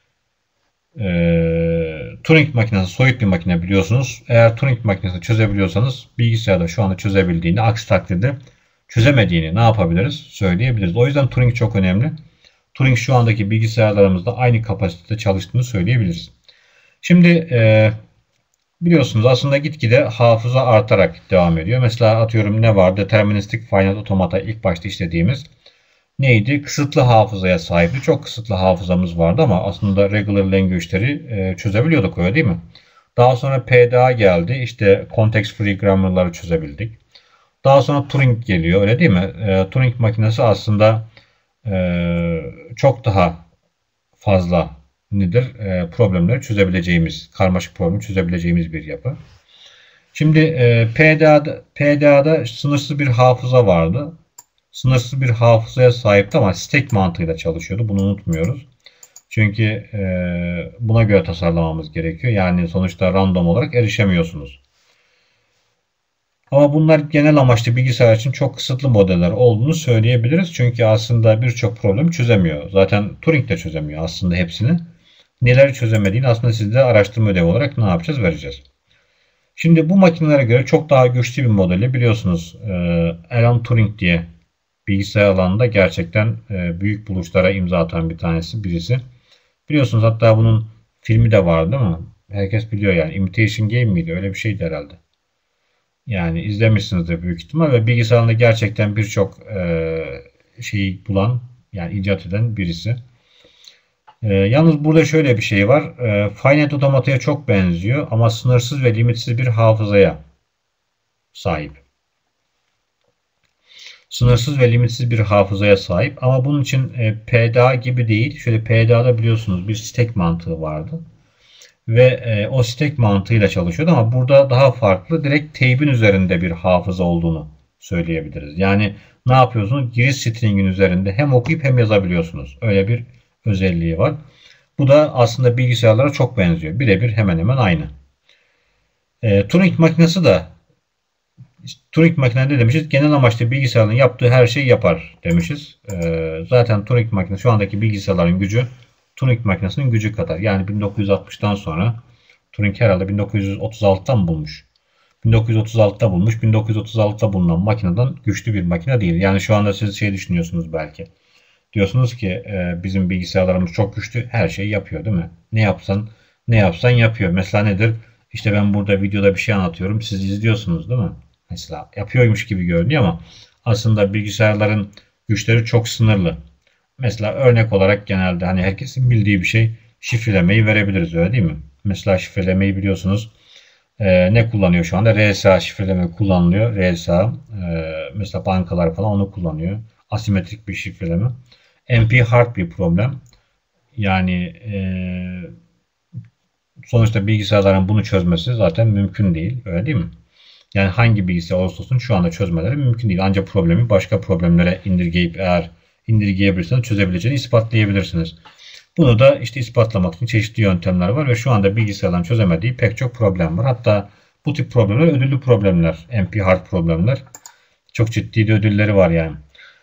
E, Turing makinesi soyut bir makine biliyorsunuz. Eğer Turing makinesini çözebiliyorsanız bilgisayarda şu anda çözebildiğini, aksi takdirde çözemediğini ne yapabiliriz? Söyleyebiliriz. O yüzden Turing çok önemli. Turing şu andaki bilgisayarlarımızda aynı kapasitede çalıştığını söyleyebiliriz. Şimdi e, biliyorsunuz aslında gitgide hafıza artarak devam ediyor. Mesela atıyorum ne var? Deterministik finite automata ilk başta işlediğimiz neydi? Kısıtlı hafızaya sahipti. Çok kısıtlı hafızamız vardı ama aslında regular language'leri e, çözebiliyorduk, öyle değil mi? Daha sonra P D A geldi. İşte context free grammar'ları çözebildik. Daha sonra Turing geliyor, öyle değil mi? E, Turing makinesi aslında e, çok daha fazla nedir? E, problemleri çözebileceğimiz, karmaşık problemi çözebileceğimiz bir yapı. Şimdi e, P D A'da, P D A'da sınırsız bir hafıza vardı. Sınırsız bir hafızaya sahipti ama stack mantığıyla çalışıyordu. Bunu unutmuyoruz. Çünkü e, buna göre tasarlamamız gerekiyor. Yani sonuçta random olarak erişemiyorsunuz. Ama bunlar genel amaçlı bilgisayar için çok kısıtlı modeller olduğunu söyleyebiliriz. Çünkü aslında birçok problemi çözemiyor. Zaten Turing de çözemiyor aslında hepsini. Neleri çözemediğini aslında sizde araştırma ödevi olarak ne yapacağız, vereceğiz. Şimdi bu makinelere göre çok daha güçlü bir modeli biliyorsunuz. Alan Turing diye bilgisayar alanında gerçekten büyük buluşlara imza atan bir tanesi, birisi. Biliyorsunuz hatta bunun filmi de var değil mi? Herkes biliyor yani. Imitation Game miydi? Öyle bir şeydi herhalde. Yani izlemişsinizdir büyük ihtimal ve bilgisayarında gerçekten birçok e, şeyi bulan, yani icat eden birisi. E, yalnız burada şöyle bir şey var. E, Finite Automata'ya çok benziyor ama sınırsız ve limitsiz bir hafızaya sahip. Sınırsız ve limitsiz bir hafızaya sahip ama bunun için e, P D A gibi değil. Şöyle P D A'da biliyorsunuz bir stack mantığı vardı. Ve e, o stack mantığıyla çalışıyordu ama burada daha farklı, direkt teybin üzerinde bir hafıza olduğunu söyleyebiliriz. Yani ne yapıyorsunuz? Giriş stringin üzerinde hem okuyup hem yazabiliyorsunuz. Öyle bir özelliği var. Bu da aslında bilgisayarlara çok benziyor. Birebir hemen hemen aynı. E, Turing makinesi de Turing makinesi demişiz. Genel amaçlı bilgisayarın yaptığı her şeyi yapar demişiz. E, zaten Turing makinesi şu andaki bilgisayarların gücü Turing makinesinin gücü kadar. Yani bin dokuz yüz altmıştan sonra Turing herhalde bin dokuz yüz otuz altıda mı bulmuş? bin dokuz yüz otuz altıda bulmuş. bin dokuz yüz otuz altıda bulunan makineden güçlü bir makine değil. Yani şu anda siz şey düşünüyorsunuz belki. Diyorsunuz ki e, bizim bilgisayarlarımız çok güçlü. Her şeyi yapıyor değil mi? Ne yapsan ne yapsan yapıyor. Mesela nedir? İşte ben burada videoda bir şey anlatıyorum. Siz izliyorsunuz değil mi? Mesela yapıyormuş gibi görünüyor ama aslında bilgisayarların güçleri çok sınırlı. Mesela örnek olarak genelde hani herkesin bildiği bir şey, şifrelemeyi verebiliriz, öyle değil mi? Mesela şifrelemeyi biliyorsunuz. Ee, ne kullanıyor şu anda? R S A şifreleme kullanılıyor. R S A e, mesela bankalar falan onu kullanıyor. Asimetrik bir şifreleme. M P hard bir problem. Yani e, sonuçta bilgisayarların bunu çözmesi zaten mümkün değil. Öyle değil mi? Yani hangi bilgisayar olursa olsun şu anda çözmeleri mümkün değil. Ancak problemi başka problemlere indirgeyip eğer indirgeyebilirseniz çözebileceğini ispatlayabilirsiniz. Bunu da işte ispatlamak için çeşitli yöntemler var ve şu anda bilgisayarların çözemediği pek çok problem var. Hatta bu tip problemler ödüllü problemler, M P hard problemler. Çok ciddi de ödülleri var yani.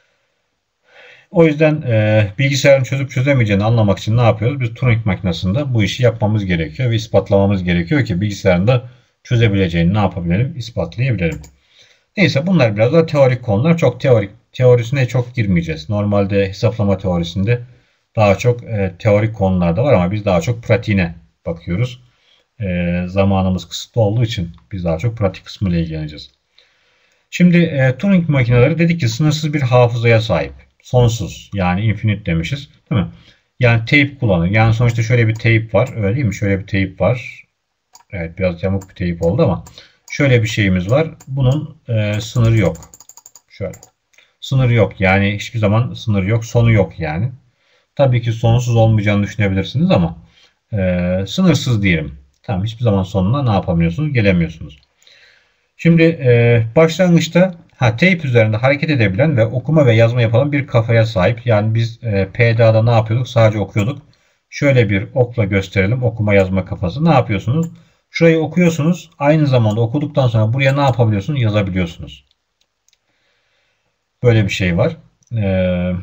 O yüzden e, bilgisayarın çözüp çözemeyeceğini anlamak için ne yapıyoruz? Biz Turing makinesinde bu işi yapmamız gerekiyor ve ispatlamamız gerekiyor ki bilgisayarın da çözebileceğini ne yapabilelim? İspatlayabilirim. Neyse bunlar biraz daha teorik konular. Çok teorik teorisine çok girmeyeceğiz. Normalde hesaplama teorisinde daha çok e, teorik konularda var ama biz daha çok pratiğine bakıyoruz. E, zamanımız kısıtlı olduğu için biz daha çok pratik kısmıyla ilgileneceğiz. Şimdi e, Turing makineleri dedik ki sınırsız bir hafızaya sahip. Sonsuz yani infinite demişiz. Değil mi? Yani tape kullanır. Yani sonuçta şöyle bir tape var. Öyle değil mi? Şöyle bir tape var. Evet biraz yamuk bir tape oldu ama şöyle bir şeyimiz var. Bunun e, sınırı yok. Şöyle. Sınırı yok. Yani hiçbir zaman sınırı yok. Sonu yok yani. Tabii ki sonsuz olmayacağını düşünebilirsiniz ama e, sınırsız diyelim. Tamam hiçbir zaman sonuna ne yapamıyorsunuz? Gelemiyorsunuz. Şimdi e, başlangıçta ha, tape üzerinde hareket edebilen ve okuma ve yazma yapan bir kafaya sahip. Yani biz e, P D A'da ne yapıyorduk? Sadece okuyorduk. Şöyle bir okla gösterelim. Okuma yazma kafası. Ne yapıyorsunuz? Şurayı okuyorsunuz. Aynı zamanda okuduktan sonra buraya ne yapabiliyorsunuz? Yazabiliyorsunuz. Böyle bir şey var. Ee,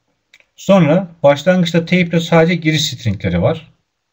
sonra başlangıçta tape'de sadece giriş stringleri var.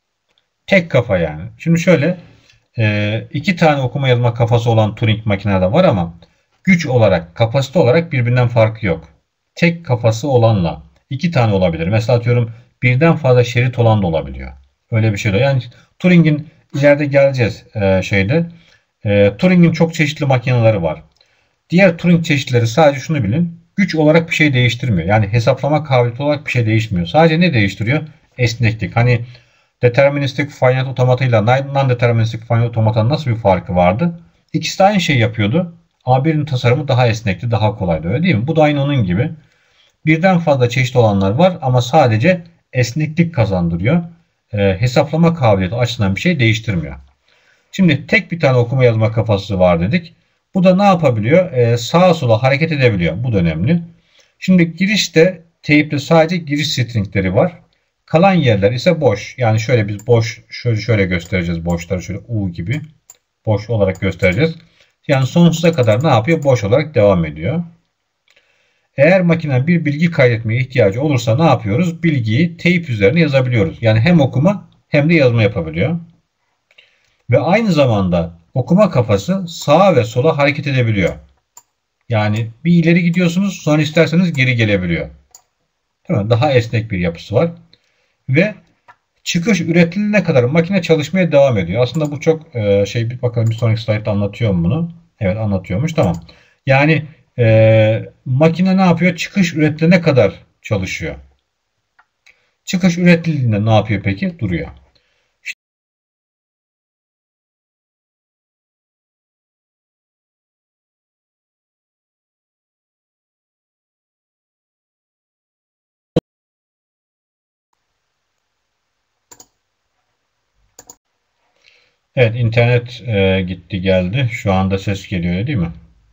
Tek kafa yani. Şimdi şöyle e, iki tane okuma yazma kafası olan Turing makinede var ama güç olarak, kapasite olarak birbirinden farkı yok. Tek kafası olanla iki tane olabilir. Mesela atıyorum birden fazla şerit olan da olabiliyor. Öyle bir şey de. Yani Turing'in ileride geleceğiz e, şeyde. E, Turing'in çok çeşitli makineleri var. Diğer Turing çeşitleri sadece şunu bilin. Güç olarak bir şey değiştirmiyor. Yani hesaplama kabiliyeti olarak bir şey değişmiyor. Sadece ne değiştiriyor? Esneklik. Hani deterministik finite automata ile non-deterministik finite automata'nın nasıl bir farkı vardı? İkisi de aynı şey yapıyordu. Ama birinin tasarımı daha esnekti, daha kolaydı. Öyle değil mi? Bu da aynı onun gibi. Birden fazla çeşit olanlar var ama sadece esneklik kazandırıyor. E, hesaplama kabiliyeti açısından bir şey değiştirmiyor. Şimdi tek bir tane okuma yazma kafası var dedik. Bu da ne yapabiliyor? Ee, sağa sola hareket edebiliyor. Bu da önemli. Şimdi girişte tape'de sadece giriş stringleri var. Kalan yerler ise boş. Yani şöyle biz boş şöyle şöyle göstereceğiz. Boşları şöyle U gibi boş olarak göstereceğiz. Yani sonsuza kadar ne yapıyor? Boş olarak devam ediyor. Eğer makine bir bilgi kaydetmeye ihtiyacı olursa ne yapıyoruz? Bilgiyi teyp üzerine yazabiliyoruz. Yani hem okuma hem de yazma yapabiliyor. Ve aynı zamanda okuma kafası sağa ve sola hareket edebiliyor. Yani bir ileri gidiyorsunuz, sonra isterseniz geri gelebiliyor. Değil mi? Daha esnek bir yapısı var. Ve çıkış üretilene kadar makine çalışmaya devam ediyor. Aslında bu çok e, şey, bir bakalım bir sonraki slaytta anlatıyorum bunu. Evet, anlatıyormuş. Tamam. Yani e, makine ne yapıyor? Çıkış üretilene kadar çalışıyor. Çıkış üretildiğinde ne yapıyor peki? Duruyor. Evet, internet e, gitti geldi. Şu anda ses geliyor değil mi?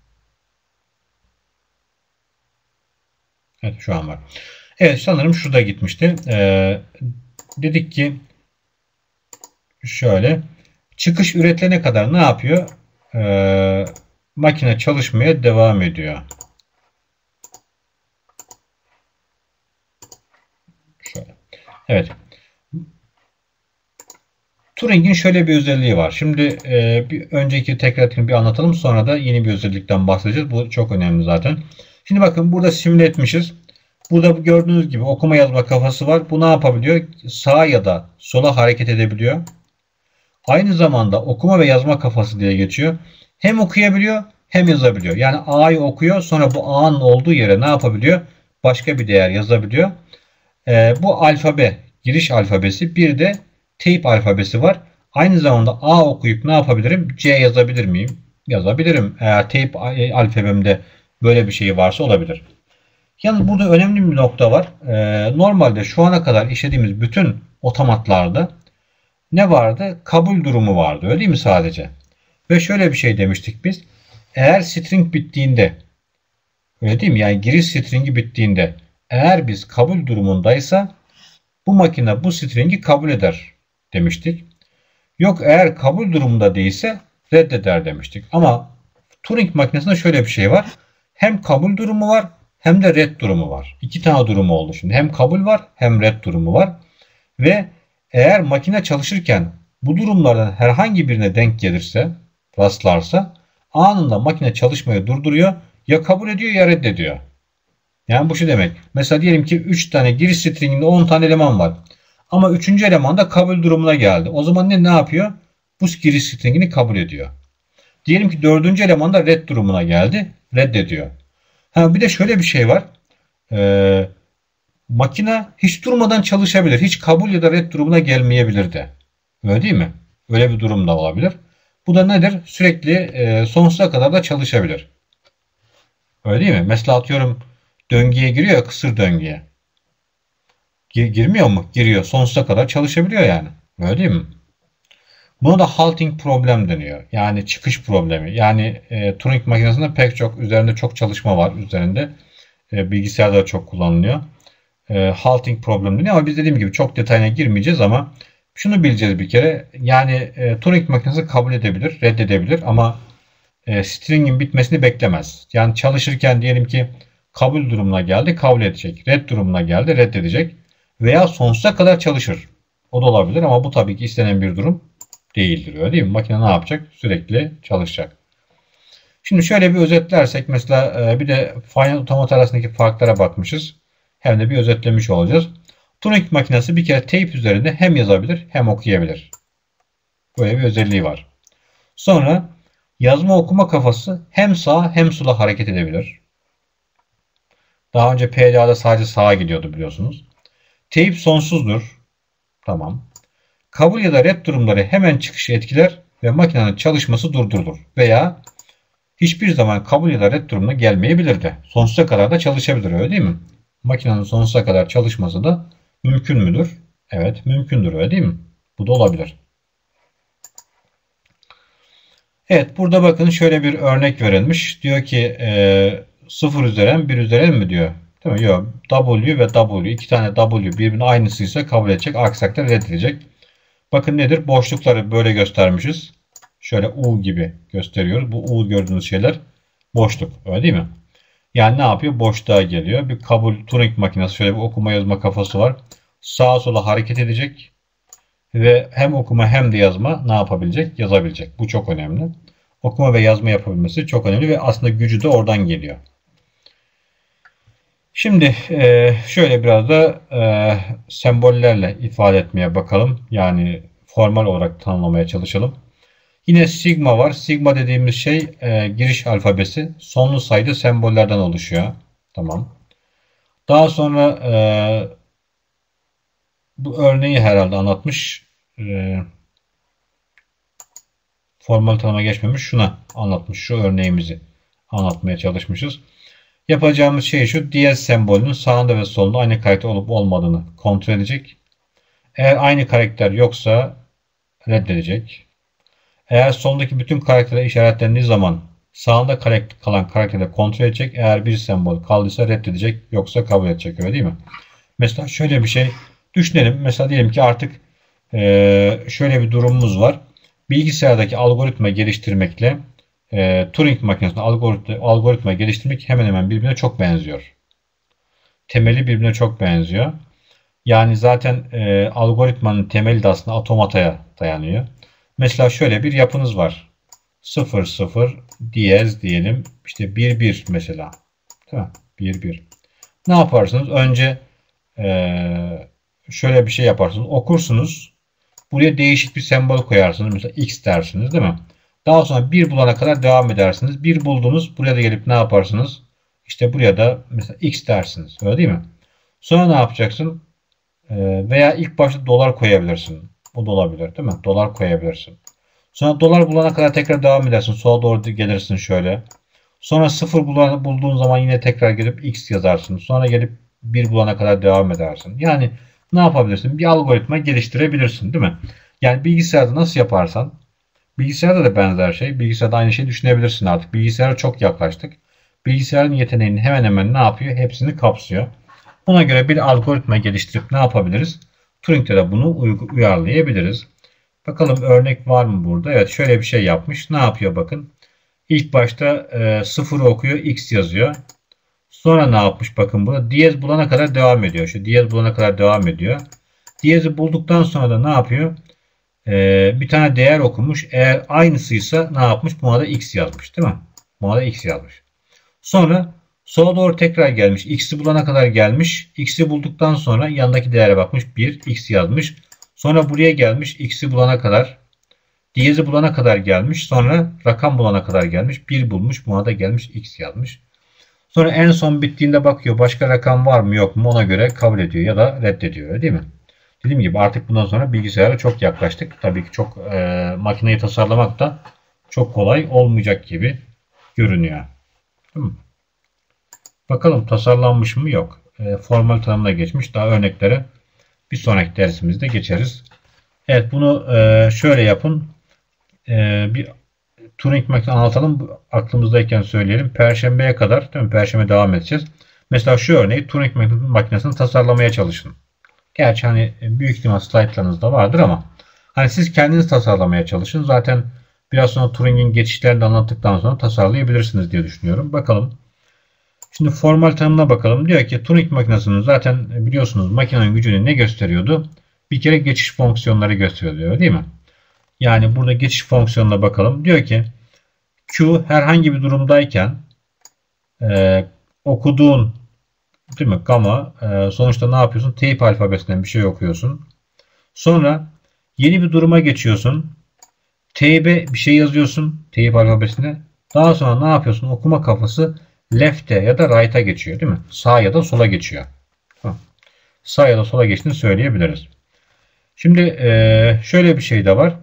Evet, şu an var. Evet, sanırım şurada gitmişti. E, dedik ki şöyle, çıkış üretilene kadar ne yapıyor? E, makine çalışmaya devam ediyor. Şöyle. Evet. Turing'in şöyle bir özelliği var. Şimdi e, bir önceki tekrar bir anlatalım. Sonra da yeni bir özellikten bahsedeceğiz. Bu çok önemli zaten. Şimdi bakın, burada simüle etmişiz. Burada gördüğünüz gibi okuma yazma kafası var. Bu ne yapabiliyor? Sağa ya da sola hareket edebiliyor. Aynı zamanda okuma ve yazma kafası diye geçiyor. Hem okuyabiliyor hem yazabiliyor. Yani A'yı okuyor, sonra bu A'nın olduğu yere ne yapabiliyor? Başka bir değer yazabiliyor. Ee, bu alfabe, giriş alfabesi. Bir de teyp alfabesi var. Aynı zamanda A okuyup ne yapabilirim? C yazabilir miyim? Yazabilirim. Eğer teyp alfabemde böyle bir şey varsa olabilir. Yalnız burada önemli bir nokta var. Ee, normalde şu ana kadar işlediğimiz bütün otomatlarda ne vardı? Kabul durumu vardı. Öyle değil mi sadece? Ve şöyle bir şey demiştik biz. Eğer string bittiğinde, öyle değil mi? Yani giriş stringi bittiğinde eğer biz kabul durumundaysa bu makine bu stringi kabul eder demiştik. Yok, eğer kabul durumunda değilse reddeder demiştik. Ama Turing makinesinde şöyle bir şey var. Hem kabul durumu var hem de red durumu var. İki tane durumu oldu şimdi. Hem kabul var hem red durumu var. Ve eğer makine çalışırken bu durumlardan herhangi birine denk gelirse, rastlarsa anında makine çalışmayı durduruyor. Ya kabul ediyor ya reddediyor. Yani bu şu demek. Mesela diyelim ki üç tane giriş stringinde on tane eleman var. Ama üçüncü eleman da kabul durumuna geldi. O zaman ne, ne yapıyor? Bu giriş stringini kabul ediyor. Diyelim ki dördüncü eleman da red durumuna geldi. Reddediyor. Ha, bir de şöyle bir şey var. Ee, makine hiç durmadan çalışabilir. Hiç kabul ya da red durumuna gelmeyebilir de. Öyle değil mi? Öyle bir durum da olabilir. Bu da nedir? Sürekli e, sonsuza kadar da çalışabilir. Öyle değil mi? Mesela atıyorum, döngüye giriyor ya, kısır döngüye. Gir, girmiyor mu? Giriyor. Sonsuza kadar çalışabiliyor yani. Öyle değil mi? Buna da halting problem deniyor. Yani çıkış problemi. Yani e, Turing makinesinde pek çok üzerinde çok çalışma var üzerinde. E, bilgisayarda çok kullanılıyor. E, halting problem deniyor ama biz dediğim gibi çok detayına girmeyeceğiz ama şunu bileceğiz bir kere. Yani e, Turing makinesi kabul edebilir, reddedebilir ama e, stringin bitmesini beklemez. Yani çalışırken diyelim ki kabul durumuna geldi, kabul edecek. Red durumuna geldi, reddedecek. Veya sonsuza kadar çalışır. O da olabilir ama bu tabii ki istenen bir durum değildir. Öyle değil mi? Makine ne yapacak? Sürekli çalışacak. Şimdi şöyle bir özetlersek, mesela e, bir de Final Automata arasındaki farklara bakmışız. Hem de bir özetlemiş olacağız. Turing makinesi bir kere teyp üzerinde hem yazabilir hem okuyabilir. Böyle bir özelliği var. Sonra yazma okuma kafası hem sağa hem sola hareket edebilir. Daha önce P D A'da sadece sağa gidiyordu biliyorsunuz. Teyp sonsuzdur. Tamam. Kabul ya da red durumları hemen çıkışı etkiler ve makinenin çalışması durdurulur. Veya hiçbir zaman kabul ya da red durumuna gelmeyebilir de. Sonsuza kadar da çalışabilir, öyle değil mi? Makinenin sonsuza kadar çalışması da mümkün müdür? Evet, mümkündür, öyle değil mi? Bu da olabilir. Evet, burada bakın şöyle bir örnek verilmiş. Diyor ki e, sıfır üzeri n bir üzeri n mi diyor. Değil mi? Yok. W ve W. iki tane W birbirinin aynısıysa kabul edecek. Aksi takdirde reddedecek. Bakın nedir? Boşlukları böyle göstermişiz. Şöyle U gibi gösteriyoruz. Bu U gördüğünüz şeyler boşluk. Öyle değil mi? Yani ne yapıyor? Boşluğa geliyor. Bir kabul Turing makinesi. Şöyle bir okuma yazma kafası var. Sağa sola hareket edecek. Ve hem okuma hem de yazma ne yapabilecek? Yazabilecek. Bu çok önemli. Okuma ve yazma yapabilmesi çok önemli ve aslında gücü de oradan geliyor. Şimdi şöyle biraz da sembollerle ifade etmeye bakalım. Yani formal olarak tanımlamaya çalışalım. Yine sigma var. Sigma dediğimiz şey giriş alfabesi. Sonlu sayıda sembollerden oluşuyor. Tamam. Daha sonra bu örneği herhalde anlatmış. Formal tanıma geçmemiş. Şuna anlatmış. Şu örneğimizi anlatmaya çalışmışız. Yapacağımız şey şu. Diyez sembolünün sağında ve solunda aynı karakter olup olmadığını kontrol edecek. Eğer aynı karakter yoksa reddedecek. Eğer sondaki bütün karakterler işaretlendiği zaman sağında kalan karakteri kontrol edecek. Eğer bir sembol kaldıysa reddedecek. Yoksa kabul edecek. Öyle değil mi? Mesela şöyle bir şey düşünelim. Mesela diyelim ki artık şöyle bir durumumuz var. Bilgisayardaki algoritma geliştirmekle e, Turing makinesinde algoritma, algoritma geliştirmek hemen hemen birbirine çok benziyor. Temeli birbirine çok benziyor. Yani zaten e, algoritmanın temeli de aslında otomataya dayanıyor. Mesela şöyle bir yapınız var. sıfır sıfır diyez diyelim. İşte bir bir mesela. Tamam. bir bir. Ne yaparsınız? Önce e, şöyle bir şey yaparsınız. Okursunuz. Buraya değişik bir sembol koyarsınız. Mesela X dersiniz değil mi? Daha sonra bir bulana kadar devam edersiniz. bir buldunuz. Buraya da gelip ne yaparsınız? İşte buraya da mesela X dersiniz. Öyle değil mi? Sonra ne yapacaksın? Ee, veya ilk başta dolar koyabilirsin. Bu da olabilir değil mi? Dolar koyabilirsin. Sonra dolar bulana kadar tekrar devam edersin. Sola doğru gelirsin şöyle. Sonra sıfır bulduğun zaman yine tekrar gelip X yazarsın. Sonra gelip bir bulana kadar devam edersin. Yani ne yapabilirsin? Bir algoritma geliştirebilirsin değil mi? Yani bilgisayarda nasıl yaparsan bilgisayarda da benzer şey. Bilgisayarda aynı şeyi düşünebilirsin artık. Bilgisayara çok yaklaştık. Bilgisayarın yeteneğinin hemen hemen ne yapıyor? Hepsini kapsıyor. Ona göre bir algoritma geliştirip ne yapabiliriz? Turing'de de bunu uyarlayabiliriz. Bakalım örnek var mı burada? Evet şöyle bir şey yapmış. Ne yapıyor bakın. İlk başta e, sıfırı okuyor. X yazıyor. Sonra ne yapmış bakın burada. Diyez bulana kadar devam ediyor. Şu diyez bulana kadar devam ediyor. Diyezi bulduktan sonra da ne yapıyor? Ee, bir tane değer okumuş. Eğer aynısıysa ne yapmış? Buna da X yazmış değil mi? Buna da X yazmış. Sonra sola doğru tekrar gelmiş. X'i bulana kadar gelmiş. X'i bulduktan sonra yanındaki değere bakmış. bir X yazmış. Sonra buraya gelmiş. X'i bulana kadar. Diyezi bulana kadar gelmiş. Sonra rakam bulana kadar gelmiş. bir bulmuş. Buna da gelmiş. X yazmış. Sonra en son bittiğinde bakıyor. Başka rakam var mı yok mu? Ona göre kabul ediyor ya da reddediyor. Öyle değil mi? Dediğim gibi artık bundan sonra bilgisayara çok yaklaştık. Tabii ki çok e, makineyi tasarlamak da çok kolay olmayacak gibi görünüyor. Değil mi? Bakalım tasarlanmış mı? Yok. E, formal tanımına geçmiş. Daha örneklere bir sonraki dersimizde geçeriz. Evet bunu e, şöyle yapın. E, bir Turing makinesi anlatalım. Aklımızdayken söyleyelim. Perşembeye kadar, değil mi? Perşembe devam edeceğiz. Mesela şu örneği Turing makinesini tasarlamaya çalışın. Gerçi hani büyük ihtimal slaytlarınızda vardır ama hani siz kendiniz tasarlamaya çalışın. Zaten biraz sonra Turing'in geçişlerini de anlattıktan sonra tasarlayabilirsiniz diye düşünüyorum. Bakalım. Şimdi formal tanımına bakalım. Diyor ki Turing makinesinin zaten biliyorsunuz makinenin gücünü ne gösteriyordu? Bir kere geçiş fonksiyonları gösteriyor değil mi? Yani burada geçiş fonksiyonuna bakalım. Diyor ki Q herhangi bir durumdayken e, okuduğun değil mi? Gamma. E, sonuçta ne yapıyorsun? Teyp alfabesinden bir şey okuyorsun. Sonra yeni bir duruma geçiyorsun. Teybe bir şey yazıyorsun. Teyp alfabesine. Daha sonra ne yapıyorsun? Okuma kafası left'e ya da right'a geçiyor değil mi? Sağ ya da sola geçiyor. Sağ ya da sola geçtiğini söyleyebiliriz. Şimdi e, şöyle bir şey de var.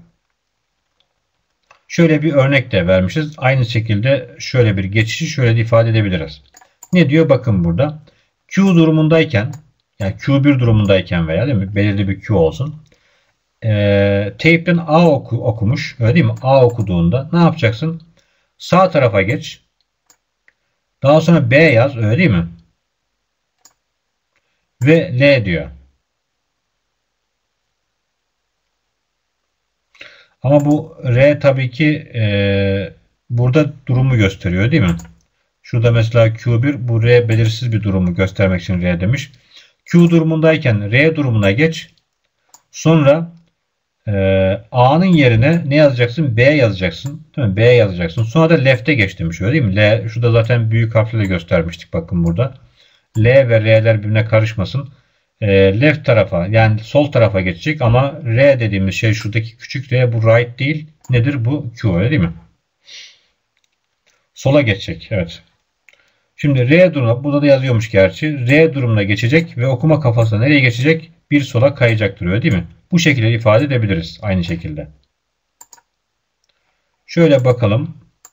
Şöyle bir örnek de vermişiz. Aynı şekilde şöyle bir geçişi şöyle de ifade edebiliriz. Ne diyor? Bakın burada. Q durumundayken yani Q bir durumundayken veya değil mi? Belirli bir Q olsun. E, tape'den A oku, okumuş. Öyle değil mi? A okuduğunda ne yapacaksın? Sağ tarafa geç. Daha sonra B yaz. Öyle değil mi? ve L diyor. Ama bu R tabii ki e, burada durumu gösteriyor değil mi? Şurada mesela Q bir, bu R belirsiz bir durumu göstermek için R demiş. Q durumundayken R durumuna geç. Sonra e, A'nın yerine ne yazacaksın? B yazacaksın. Değil mi? B yazacaksın. Sonra da left'e geç demiş. Öyle değil mi? L, şurada zaten büyük harfle göstermiştik. Bakın burada. L ve R'ler birbirine karışmasın. E, left tarafa, yani sol tarafa geçecek ama R dediğimiz şey şuradaki küçük R, bu right değil. Nedir? Bu Q, öyle değil mi? Sola geçecek. Evet. Şimdi R durumuna, burada da yazıyormuş gerçi. R durumuna geçecek ve okuma kafasına nereye geçecek? Bir sola kayacaktır, öyle değil mi? Bu şekilde ifade edebiliriz aynı şekilde. Şöyle bakalım.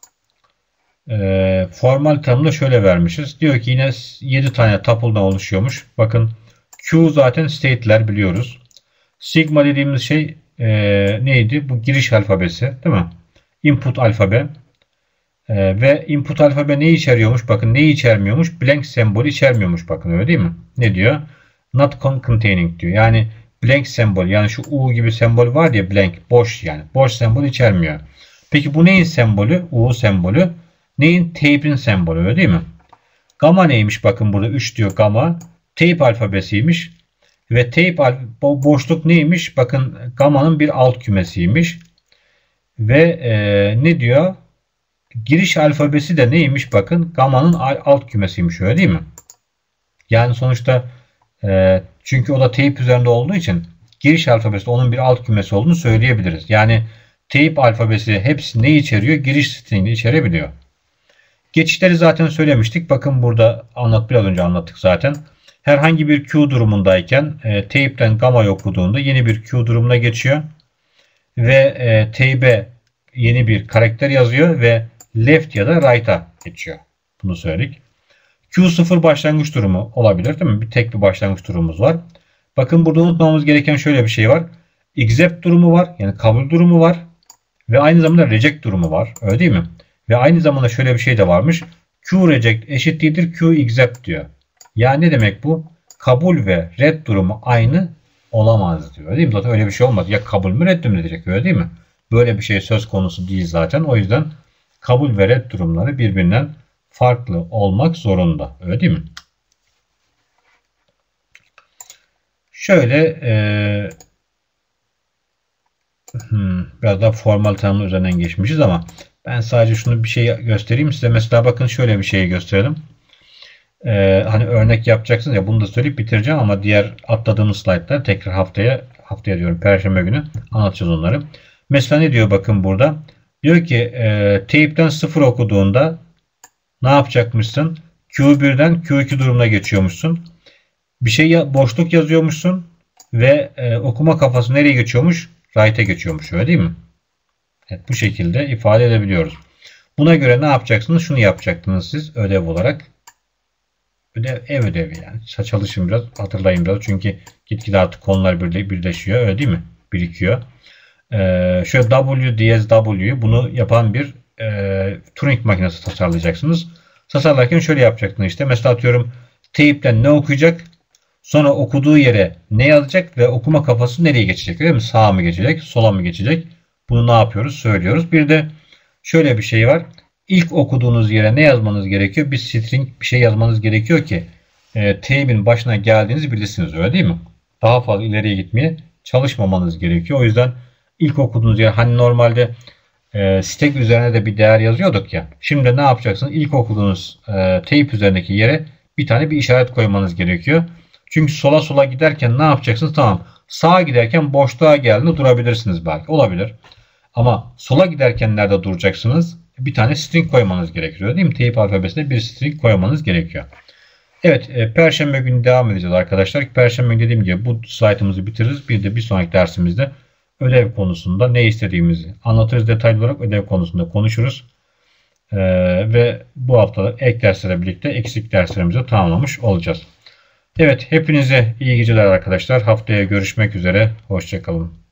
Ee, formal tanımda şöyle vermişiz. Diyor ki yine yedi tane tuple'dan oluşuyormuş. Bakın Q zaten state'ler biliyoruz. Sigma dediğimiz şey e, neydi? Bu giriş alfabesi değil mi? Input alfabe. E, ve input alfabe neyi içeriyormuş? Bakın neyi içermiyormuş? Blank sembolü içermiyormuş. Bakın öyle değil mi? Ne diyor? Not containing diyor. Yani blank sembol, yani şu U gibi sembol var ya, blank, boş yani. Boş sembol içermiyor. Peki bu neyin sembolü? U sembolü. Neyin? Tape'in sembolü, öyle değil mi? Gamma neymiş? Bakın burada üç diyor gamma. Tape alfabesiymiş. Ve tape boşluk neymiş? Bakın gamma'nın bir alt kümesiymiş. Ve e, ne diyor? Giriş alfabesi de neymiş? Bakın gamma'nın alt kümesiymiş, öyle değil mi? Yani sonuçta e, çünkü o da tape üzerinde olduğu için giriş alfabesi de onun bir alt kümesi olduğunu söyleyebiliriz. Yani tape alfabesi hepsi ne içeriyor? Giriş stringini içerebiliyor. Geçişleri zaten söylemiştik. Bakın burada anlat, biraz önce anlattık zaten. Herhangi bir Q durumundayken e, tape'den gamma'yı okuduğunda yeni bir Q durumuna geçiyor. Ve e, tape'e yeni bir karakter yazıyor ve left ya da right'a geçiyor. Bunu söyledik. Q sıfır başlangıç durumu olabilir değil mi? Bir tek bir başlangıç durumumuz var. Bakın burada unutmamamız gereken şöyle bir şey var. Accept durumu var. Yani kabul durumu var. Ve aynı zamanda reject durumu var. Öyle değil mi? Ve aynı zamanda şöyle bir şey de varmış. Q reject eşittir Q accept diyor. Yani ne demek bu? Kabul ve red durumu aynı olamaz diyor. Öyle değil mi? Zaten öyle bir şey olmaz. Ya kabul mü red mi diyecek, öyle değil mi? Böyle bir şey söz konusu değil zaten. O yüzden kabul ve red durumları birbirinden farklı olmak zorunda. Öyle değil mi? Şöyle e, hmm, biraz daha formal tanımlı üzerinden geçmişiz ama ben sadece şunu bir şey göstereyim size. Mesela bakın şöyle bir şey gösterelim. Ee, hani örnek yapacaksınız ya, bunu da söyleyip bitireceğim ama diğer atladığımız slaytlar tekrar haftaya haftaya diyorum Perşembe günü anlatacağız onları. Mesela ne diyor bakın burada. Diyor ki e, tape'den sıfır okuduğunda ne yapacakmışsın? Q birden Q iki durumuna geçiyormuşsun. Bir şey ya, boşluk yazıyormuşsun ve e, okuma kafası nereye geçiyormuş? Right'e geçiyormuş, öyle değil mi? Evet, bu şekilde ifade edebiliyoruz. Buna göre ne yapacaksınız? Şunu yapacaktınız siz ödev olarak. Ödev, ev ödevi yani. Çalışın biraz, hatırlayın biraz. Çünkü gitgide artık konular birleşiyor. Öyle değil mi? Birikiyor. Ee, şöyle W diyez W'yu bunu yapan bir e, Turing makinesi tasarlayacaksınız. Tasarlarken şöyle yapacaksınız işte. Mesela atıyorum tape'den ne okuyacak? Sonra okuduğu yere ne yazacak ve okuma kafası nereye geçecek? Değil mi? Sağa mı geçecek? Sola mı geçecek? Bunu ne yapıyoruz? Söylüyoruz. Bir de şöyle bir şey var. İlk okuduğunuz yere ne yazmanız gerekiyor? Bir string bir şey yazmanız gerekiyor ki e, tape'in başına geldiğinizi bilirsiniz, öyle değil mi? Daha fazla ileriye gitmeye çalışmamanız gerekiyor. O yüzden ilk okuduğunuz yer, hani normalde e, stack üzerine de bir değer yazıyorduk ya. Şimdi ne yapacaksınız? İlk okuduğunuz e, tape üzerindeki yere bir tane bir işaret koymanız gerekiyor. Çünkü sola sola giderken ne yapacaksınız? Tamam. Sağa giderken boşluğa geldiğinde durabilirsiniz belki. Olabilir. Ama sola giderken nerede duracaksınız? Bir tane string koymanız gerekiyor değil mi? Tape alfabesine bir string koymanız gerekiyor. Evet, e, Perşembe günü devam edeceğiz arkadaşlar. Perşembe günü dediğim gibi bu slaytımızı bitiririz. Bir de bir sonraki dersimizde ödev konusunda ne istediğimizi anlatırız. Detaylı olarak ödev konusunda konuşuruz. E, ve bu hafta ek derslerle birlikte eksik derslerimizi tamamlamış olacağız. Evet, hepinize iyi geceler arkadaşlar. Haftaya görüşmek üzere. Hoşça kalın.